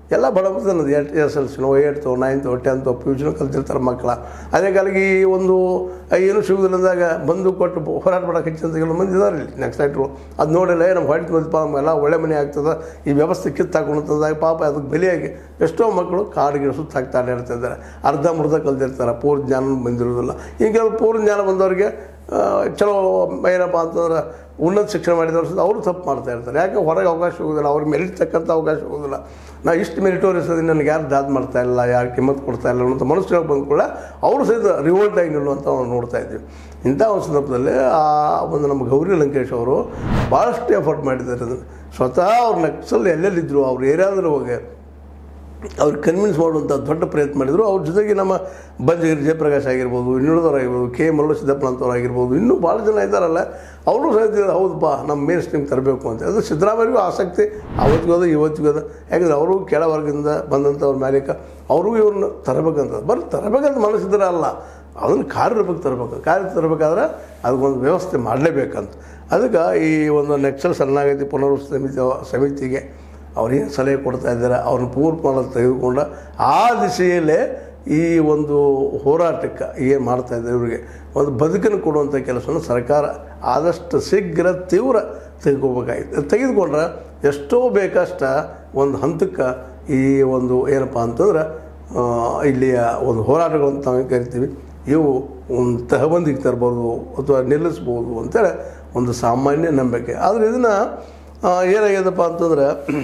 ಎಲ್ಲ ಬಡಬಗ್ತದೆ ಎಟ್ ಎಸ್ ಎಲ್ ಸಿನೋ ಏಟ್ತೋ ನೈನ್ತೋ ಟೆಂತೋ ಪಿ ಯು ಸಿನೋ ಕಲ್ತಿರ್ತಾರೆ ಮಕ್ಕಳ. ಅದೇ ಕಾಲಿಗೆ ಈ ಒಂದು ಏನು ಸಿಗುದಿಲ್ಲದಾಗ ಬಂದು ಕೊಟ್ಟು ಹೋರಾಟ ಮಾಡೋಕೆ ಹೆಚ್ಚಂತ ಕೆಲವು ಮಂದಿ ಇದ್ದಾರೆ ಇಲ್ಲಿ ನಕ್ಸಲೈಟ್ರು. ಅದು ನೋಡಿಲ್ಲ ನಮ್ಮ ಹೊಡಿತು ಬಂದಪ್ಪ ನಮಗೆಲ್ಲ ಒಳ್ಳೆ ಮನೆ ಆಗ್ತದೆ, ಈ ವ್ಯವಸ್ಥೆ ಕಿತ್ತಾಕೊಂಡಂತದಾಗ ಪಾಪ ಅದಕ್ಕೆ ಬಲಿಯಾಗಿ ಎಷ್ಟೋ ಮಕ್ಕಳು ಕಾಡಿಗೆ ಸುತ್ತ ಹಾಕ್ತಾ ಇರ್ತಿದ್ದಾರೆ, ಅರ್ಧ ಮುರ್ಧ ಕಲ್ತಿರ್ತಾರೆ, ಪೂರ್ಣ ಜ್ಞಾನ ಬಂದಿರೋದಿಲ್ಲ. ಈಗ ಕೆಲವು ಪೂರ್ಣ ಜ್ಞಾನ ಬಂದವ್ರಿಗೆ ಚಲೋ ಏನಪ್ಪ ಅಂತಂದ್ರೆ ಉನ್ನತ ಶಿಕ್ಷಣ ಮಾಡಿದವ್ರು ಅವರು ತಪ್ಪು ಮಾಡ್ತಾ ಇರ್ತಾರೆ. ಯಾಕೆ ಹೊರಗೆ ಅವಕಾಶ ಹೋಗೋದಿಲ್ಲ, ಅವ್ರಿಗೆ ಮೆರಿಟ್ ತಕ್ಕಂಥ ಅವಕಾಶ ಹೋಗೋದಿಲ್ಲ. ನಾ ಇಷ್ಟು ಮೆರಿಟೋರಿಯಸ್ ಅದನ್ನು ನನಗೆ ಯಾರು ದಾದ್ ಮಾಡ್ತಾ ಇಲ್ಲ, ಯಾರು ಕಿಮ್ಮತ್ತು ಕೊಡ್ತಾ ಇಲ್ಲ ಅನ್ನೋಂಥ ಮನಸ್ಸಿನಾಗ ಬಂದು ಕೂಡ ಅವರು ಸಹಿತ ರಿವೋಲ್ಟ್ ಆಗಿ ನಿಲ್ಲುವಂಥ ನಾವು ನೋಡ್ತಾ ಇದ್ದೀವಿ. ಇಂಥ ಒಂದು ಸಂದರ್ಭದಲ್ಲಿ ಆ ಒಂದು ನಮ್ಮ ಗೌರಿ ಲಂಕೇಶ್ ಅವರು ಭಾಳಷ್ಟು ಎಫರ್ಟ್ ಮಾಡಿದ್ದಾರೆ. ಅದನ್ನು ಸ್ವತಃ ಅವ್ರು ನಕ್ಸಲ್ ಎಲ್ಲೆಲ್ಲಿದ್ದರು ಅವ್ರ ಏರಿಯಾದಲ್ಲಿ ಹೋಗಿ ಅವ್ರು ಕನ್ವಿನ್ಸ್ ಮಾಡುವಂಥ ದೊಡ್ಡ ಪ್ರಯತ್ನ ಮಾಡಿದರು. ಅವ್ರ ಜೊತೆಗೆ ನಮ್ಮ ಬಂಜಗಿರಿ ಜಯಪ್ರಕಾಶ್ ಆಗಿರ್ಬೋದು, ಇನ್ನುಳಿದವ್ರು ಆಗಿರ್ಬೋದು, ಕೆ ಮಲ್ಲು ಸಿದ್ದಪ್ಪನಂತವ್ರು ಆಗಿರ್ಬೋದು, ಇನ್ನೂ ಭಾಳ ಜನ ಇದ್ದಾರಲ್ಲ, ಅವರು ಸಹಿತ ಹೌದಪ್ಪ ನಮ್ಮ ಮೇನ್ ಸ್ಟ್ರೀಮ್ ತರಬೇಕು ಅಂತ. ಅದು ಸಿದ್ದರಾಮಯ್ಯರಿಗೂ ಆಸಕ್ತಿ ಅವತ್ತಿಗೂ ಅದ ಇವತ್ತಿಗೂ ಅದ. ಯಾಕಂದರೆ ಅವರು ಕೆಳವರ್ಗದಿಂದ ಬಂದಂಥವ್ರ ಮಾಲೀಕ, ಅವ್ರಿಗೂ ಇವ್ರನ್ನ ತರಬೇಕಂತ ಬರೀ ತರಬೇಕಂತ ಮನಸ್ಸಿದ್ರೆ ಅಲ್ಲ, ಅದನ್ನು ಕಾರ್ಯರೂಪಕ್ಕೆ ತರಬೇಕು. ಕಾರ್ಯ ತರಬೇಕಾದ್ರೆ ಅದಕ್ಕೊಂದು ವ್ಯವಸ್ಥೆ ಮಾಡಲೇಬೇಕಂತ. ಅದಕ್ಕೆ ಈ ಒಂದು ನಕ್ಸಲ್ ಶರಣಾಗತಿ ಪುನರ್ವಸತಿ ಸಮಿತಿ ಸಮಿತಿಗೆ ಅವ್ರೇನು ಸಲಹೆ ಕೊಡ್ತಾ ಇದ್ದಾರೆ ಅವ್ರನ್ನ ಪೂರ್ತಿ ಮಾಡೋದು ತೆಗೆದುಕೊಂಡು ಆ ದಿಶೆಯಲ್ಲೇ ಈ ಒಂದು ಹೋರಾಟಕ್ಕೆ ಏನು ಮಾಡ್ತಾಯಿದ್ದಾರೆ ಇವರಿಗೆ ಒಂದು ಬದುಕನ್ನು ಕೊಡುವಂಥ ಕೆಲಸವನ್ನು ಸರ್ಕಾರ ಆದಷ್ಟು ಶೀಘ್ರ ತೀವ್ರ ತೆಗೆದುಕೋಬೇಕಾಗಿದೆ. ತೆಗೆದುಕೊಂಡ್ರೆ ಎಷ್ಟೋ ಬೇಕಷ್ಟ ಒಂದು ಹಂತಕ್ಕೆ ಈ ಒಂದು ಏನಪ್ಪ ಅಂತಂದ್ರೆ ಇಲ್ಲಿಯ ಒಂದು ಹೋರಾಟಗಳನ್ನು ತಾವು ಕರಿತೀವಿ, ಇವು ಒಂದು ತಹಬಂದಿಗೆ ತರ್ಬೋದು ಅಥವಾ ನಿಲ್ಲಿಸ್ಬೋದು ಅಂತೇಳಿ ಒಂದು ಸಾಮಾನ್ಯ ನಂಬಿಕೆ. ಆದರೆ ಇದನ್ನು ಏನಾಗ್ಯದಪ್ಪ ಅಂತಂದ್ರೆ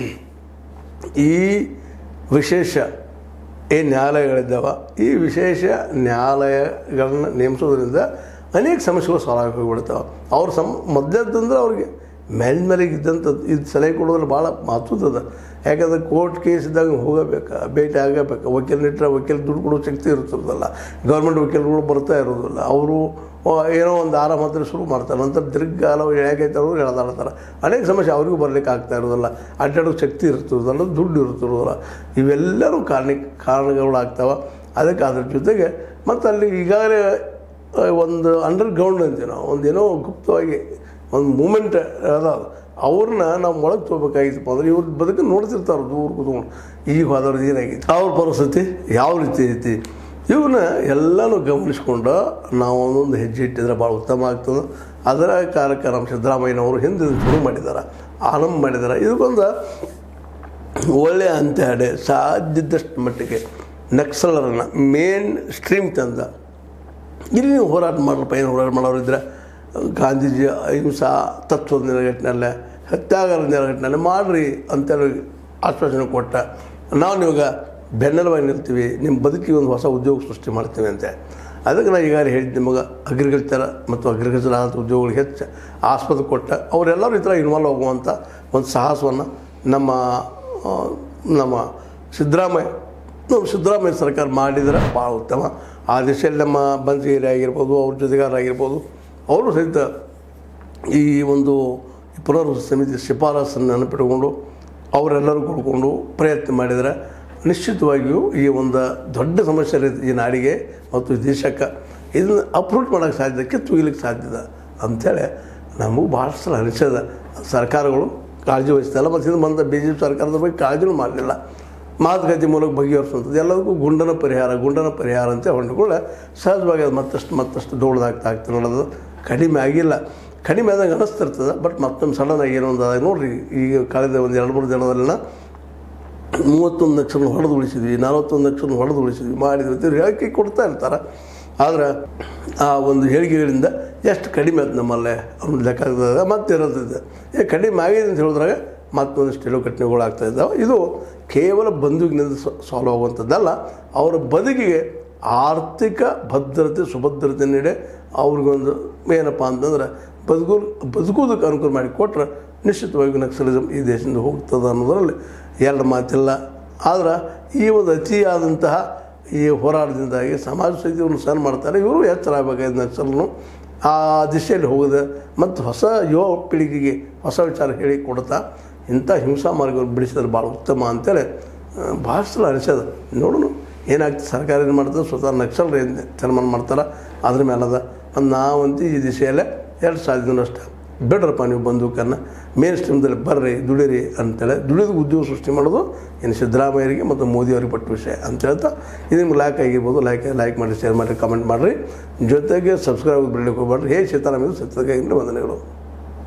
ಈ ವಿಶೇಷ ಏನು ನ್ಯಾಯಾಲಯಗಳಿದ್ದಾವೆ, ಈ ವಿಶೇಷ ನ್ಯಾಯಾಲಯಗಳನ್ನ ನೇಮಿಸೋದ್ರಿಂದ ಅನೇಕ ಸಮಸ್ಯೆಗಳು ಸಾಲ್ವ್ ಆಗಿ ಹೋಗಿಬಿಡ್ತಾವೆ. ಅವ್ರ ಸಮ್ ಮೊದಲೇದಂದ್ರೆ ಅವ್ರಿಗೆ ಮೇಲ್ಮೇಲೆಗೆ ಇದ್ದಂಥ ಇದು ಸಲಹೆ ಕೊಡೋದ್ರಲ್ಲಿ ಭಾಳ ಮಹತ್ವದ. ಯಾಕಂದರೆ ಕೋರ್ಟ್ ಕೇಸ್ ಇದ್ದಾಗ ಹೋಗಬೇಕು, ಭೇಟಿ ಆಗಬೇಕು, ವಕೀಲನಿಟ್ಟರೆ ವಕೀಲ ದುಡ್ಡು ಕೊಡೋ ಶಕ್ತಿ ಇರ್ತಿರೋದಿಲ್ಲ, ಗೌರ್ಮೆಂಟ್ ವಕೀಲರುಗಳು ಬರ್ತಾ ಇರೋದಿಲ್ಲ. ಅವರು ಏನೋ ಒಂದು ಆರಾಮ ಹತ್ರ ಶುರು ಮಾಡ್ತಾರೆ, ನಂತರ ದೀರ್ಘಕಾಲ ಹೇಗೈತೆ ಅವರು ಎಳೆದಾಡ್ತಾರೆ. ಅನೇಕ ಸಮಸ್ಯೆ ಅವ್ರಿಗೂ ಬರಲಿಕ್ಕೆ ಆಗ್ತಾ ಇರೋದಿಲ್ಲ, ಅಡ್ಡಾಡೋ ಶಕ್ತಿ ಇರ್ತಿರೋದಿಲ್ಲ, ದುಡ್ಡು ಇರ್ತಿರೋದಿಲ್ಲ. ಇವೆಲ್ಲರೂ ಕಾರಣ ಕಾರಣಗಳಾಗ್ತಾವೆ. ಅದಕ್ಕೆ ಅದ್ರ ಜೊತೆಗೆ ಮತ್ತು ಅಲ್ಲಿ ಈಗಾಗಲೇ ಒಂದು ಅಂಡರ್ ಗ್ರೌಂಡ್ ಅಂತೀವಿ ನಾವು, ಒಂದೇನೋ ಗುಪ್ತವಾಗಿ ಒಂದು ಮೂಮೆಂಟ್ ಅದ, ಅವ್ರನ್ನ ನಾವು ಒಳಗೆ ತೊಗೋಬೇಕಾಗಿತ್ತಪ್ಪ ಅಂದ್ರೆ ಇವ್ರ ಬದುಕು ನೋಡ್ತಿರ್ತಾರೆ ದೂರ ಕೂತ್ಕೊಂಡು. ಈಗ ಹೋದವ್ರದ್ದು ಏನಾಗಿತ್ತು, ಅವ್ರ ಪರಿಸ್ಥಿತಿ ಯಾವ ರೀತಿ ಐತಿ, ಇವನ್ನ ಎಲ್ಲನೂ ಗಮನಿಸ್ಕೊಂಡು ನಾವು ಒಂದೊಂದು ಹೆಜ್ಜೆ ಇಟ್ಟಿದ್ರೆ ಭಾಳ ಉತ್ತಮ ಆಗ್ತದೆ. ಅದರ ಕಾರಣಕ್ಕೆ ನಮ್ಮ ಸಿದ್ದರಾಮಯ್ಯನವರು ಹಿಂದೆ ಶುರು ಮಾಡಿದ್ದಾರೆ, ಆರಂಭ ಮಾಡಿದ್ದಾರೆ. ಇದಕ್ಕೊಂದು ಒಳ್ಳೆಯ ಅಂತ್ಯ ಹಡೆ ಸಾಧ್ಯದಷ್ಟು ಮಟ್ಟಿಗೆ ನಕ್ಸಲರನ್ನು ಮೇನ್ ಸ್ಟ್ರೀಮ್ ತಂದ ಇಲ್ಲಿ ನೀವು ಹೋರಾಟ ಮಾಡ್ರಪ್ಪ, ಏನು ಹೋರಾಟ ಮಾಡೋರಿದ್ರೆ ಗಾಂಧೀಜಿ ಅಹಿಂಸಾ ತತ್ವದ ನೆಲೆಗಟ್ಟಿನಲ್ಲೇ ಹತ್ಯಾಗಾರದ ನೆಲೆಗಟ್ಟಿನಲ್ಲೇ ಮಾಡಿರಿ ಅಂತೇಳಿ ಆಶ್ವಾಸನೆ ಕೊಟ್ಟ. ನಾವು ನಿಮಗೆ ಬೆನ್ನೆಲುವಾಗಿ ನಿಲ್ತೀವಿ, ನಿಮ್ಮ ಬದುಕಿಗೆ ಒಂದು ಹೊಸ ಉದ್ಯೋಗ ಸೃಷ್ಟಿ ಮಾಡ್ತೀವಿ ಅಂತೆ. ಅದಕ್ಕೆ ನಾನು ಈಗಾಗಲೇ ಹೇಳಿದ್ದು ನಿಮಗೆ ಅಗ್ರಿಕಲ್ಚರ್ ಮತ್ತು ಅಗ್ರಿಕಲ್ಚರ್ ಆದಂಥ ಉದ್ಯೋಗಗಳಿಗೆ ಹೆಚ್ಚು ಆಸ್ಪದ ಕೊಟ್ಟ. ಅವರೆಲ್ಲರೂ ಈ ಥರ ಇನ್ವಾಲ್ವ್ ಆಗುವಂಥ ಒಂದು ಸಾಹಸವನ್ನು ನಮ್ಮ ನಮ್ಮ ಸಿದ್ದರಾಮಯ್ಯ ನಮ್ಮ ಸಿದ್ದರಾಮಯ್ಯ ಸರ್ಕಾರ ಮಾಡಿದರೆ ಭಾಳ ಉತ್ತಮ. ಆ ದಿಶೆಯಲ್ಲಿ ನಮ್ಮ ಬಂಜಗೇರಿ ಆಗಿರ್ಬೋದು, ಅವ್ರ ಜೊತೆಗಾರರಾಗಿರ್ಬೋದು, ಅವರು ಸಹಿತ ಈ ಒಂದು ಪುನರ್ವಸತಿ ಸಮಿತಿ ಶಿಫಾರಸನ್ನು ನೆನಪಿಟ್ಕೊಂಡು ಅವರೆಲ್ಲರೂ ಕೂಡಿಕೊಂಡು ಪ್ರಯತ್ನ ಮಾಡಿದರೆ ನಿಶ್ಚಿತವಾಗಿಯೂ ಈ ಒಂದು ದೊಡ್ಡ ಸಮಸ್ಯೆ ಈ ನಾಡಿಗೆ ಮತ್ತು ಈ ದೇಶಕ್ಕೆ ಇದನ್ನು ಅಪ್ರೂಟ್ ಮಾಡೋಕ್ಕೆ ಸಾಧ್ಯ, ಕಿತ್ತೊಗಿಲಿಕ್ಕೆ ಸಾಧ್ಯದ ಅಂಥೇಳಿ ನಮಗೂ ಭಾಳಷ್ಟು ಸಲ ಅನಿಸದ. ಸರ್ಕಾರಗಳು ಕಾಳಜಿ ವಹಿಸ್ತಾಯಿಲ್ಲ, ಮತ್ತು ಇದು ಬಂದ ಬಿ ಜೆ ಪಿ ಸರ್ಕಾರದ ಬಗ್ಗೆ ಕಾಳಜಿನೂ ಮಾಡಲಿಲ್ಲ. ಮಾತುಕತೆ ಮೂಲಕ ಬಗೆಹರಿಸುವಂಥದ್ದು ಎಲ್ಲದಕ್ಕೂ ಗುಂಡನ ಪರಿಹಾರ ಗುಂಡನ ಪರಿಹಾರ ಅಂತ ಹೊಂಡ್ಕೊಳ್ಳೆ ಸಹಜವಾಗಿ ಅದು ಮತ್ತಷ್ಟು ಮತ್ತಷ್ಟು ದೊಡ್ಡದಾಗ್ತಾ ಆಗ್ತಾ ನೋಡೋದು ಕಡಿಮೆ ಆಗಿಲ್ಲ. ಕಡಿಮೆ ಆದಂಗೆ ಅನ್ನಿಸ್ತಿರ್ತದೆ. ಬಟ್ ಮತ್ತೊಂದು ಸಡನ್ನಾಗಿ ಏನೋ ಒಂದು ನೋಡಿರಿ, ಈಗ ಕಳೆದ ಒಂದು ಎರಡು ಮೂರು ದಿನದಲ್ಲಿನ ಮೂವತ್ತೊಂದು ಲಕ್ಷನ ಹೊಡೆದು ಉಳಿಸಿದ್ವಿ, ನಲವತ್ತೊಂದು ಲಕ್ಷನ ಹೊಡೆದು ಉಳಿಸಿದ್ವಿ ಮಾಡಿದ್ವಿ ಅಂತ ಹೇಳಿಕೆ ಕೊಡ್ತಾ ಇರ್ತಾರೆ. ಆದರೆ ಆ ಒಂದು ಹೇಳಿಕೆಗಳಿಂದ ಎಷ್ಟು ಕಡಿಮೆ ಆಯ್ತು ನಮ್ಮಲ್ಲೇ ಅವ್ನ ಲೆಕ್ಕ ಮತ್ತೆ ಇರೋದಿದೆ. ಏ ಕಡಿಮೆ ಆಗಿದೆ ಅಂತ ಹೇಳಿದ್ರಾಗ ಮತ್ತೊಂದಿಷ್ಟು ಎಳುಕಟ್ಟನೆಗಳು ಆಗ್ತಾ ಇದ್ದಾವೆ. ಇದು ಕೇವಲ ಬಂಧುವಿನಿಂದ ಸಾಲ್ವ್ ಆಗುವಂಥದ್ದಲ್ಲ, ಅವರ ಬದುಕಿಗೆ ಆರ್ಥಿಕ ಭದ್ರತೆ ಸುಭದ್ರತೆ ನೀಡಿ ಅವ್ರಿಗೊಂದು ಏನಪ್ಪ ಅಂತಂದ್ರೆ ಬದುಕು ಬದುಕೋದಕ್ಕೆ ಅನುಕೂಲ ಮಾಡಿ ಕೊಟ್ಟರೆ ನಿಶ್ಚಿತವಾಗಿ ನಕ್ಸಲಿಸಮ್ ಈ ದೇಶದಿಂದ ಹೋಗ್ತದೆ ಅನ್ನೋದರಲ್ಲಿ ಎರಡು ಮಾತಿಲ್ಲ. ಆದ್ರೆ ಈ ಒಂದು ಅತಿಯಾದಂತಹ ಈ ಹೋರಾಟದಿಂದಾಗಿ ಸಮಾಜ ಸಹಿತವನ್ನು ಸಣ್ಣ ಮಾಡ್ತಾರೆ. ಇವರು ಎಚ್ಚರ ಆಗಬೇಕಾಗಿದೆ ನಕ್ಸಲನ್ನು ಆ ದಿಶೆಯಲ್ಲಿ ಹೋಗಿದೆ ಮತ್ತು ಹೊಸ ಯುವ ಪೀಳಿಗೆಗೆ ಹೊಸ ವಿಚಾರ ಹೇಳಿ ಕೊಡ್ತಾ ಇಂಥ ಹಿಂಸಾ ಮಾರ್ಗವನ್ನು ಬಿಡಿಸಿದ್ರೆ ಭಾಳ ಉತ್ತಮ ಅಂತೇಳಿ ಭಾಳಷ್ಟು ಸಲ ಅನಿಸೋದ. ನೋಡೋಣ ಏನಾಗ್ತದೆ, ಸರ್ಕಾರ ಏನು ಮಾಡ್ತದೆ, ಸ್ವತಃ ನಕ್ಸಲರು ಏನು ತೀರ್ಮಾನ ಮಾಡ್ತಾರೆ ಅದ್ರ ಮೇಲದ. ನಾವಂತೂ ಈ ದಿಶೆಯಲ್ಲೇ ಎರಡು ಸಾಧ್ಯ ಅಷ್ಟೇ ಬೇಡ್ರಪ್ಪ ನೀವು ಬಂದೂಕನ್ನು ಮೇನ್ ಸ್ಟ್ರೀಮ್ದಲ್ಲಿ ಬರ್ರಿ ದುಡಿರಿ ಅಂತೇಳಿ ದುಡಿದು ಉದ್ಯೋಗ ಸೃಷ್ಟಿ ಮಾಡೋದು ಇನ್ನು ಸಿದ್ದರಾಮಯ್ಯರಿಗೆ ಮತ್ತು ಮೋದಿಯವರಿಗೆ ಪಟ್ಟ ವಿಷಯ ಅಂತ ಹೇಳ್ತಾ ಇದು ನಿಮ್ಗೆ ಲೈಕ್ ಆಗಿರ್ಬೋದು ಲೈಕ್ ಲೈಕ್ ಮಾಡಿ ಶೇರ್ ಮಾಡಿ ಕಮೆಂಟ್ ಮಾಡಿರಿ ಜೊತೆಗೆ ಸಬ್ಸ್ಕ್ರೈಬ್ ಬಿಡಲಿಕ್ಕೆ ಹೋಗ್ಬೇಡ್ರಿ ಹೇ ಸೀತಾರಾಮ ಇದು ಸತ್ಯವಾಗಿ ವಂದನೆಗಳು.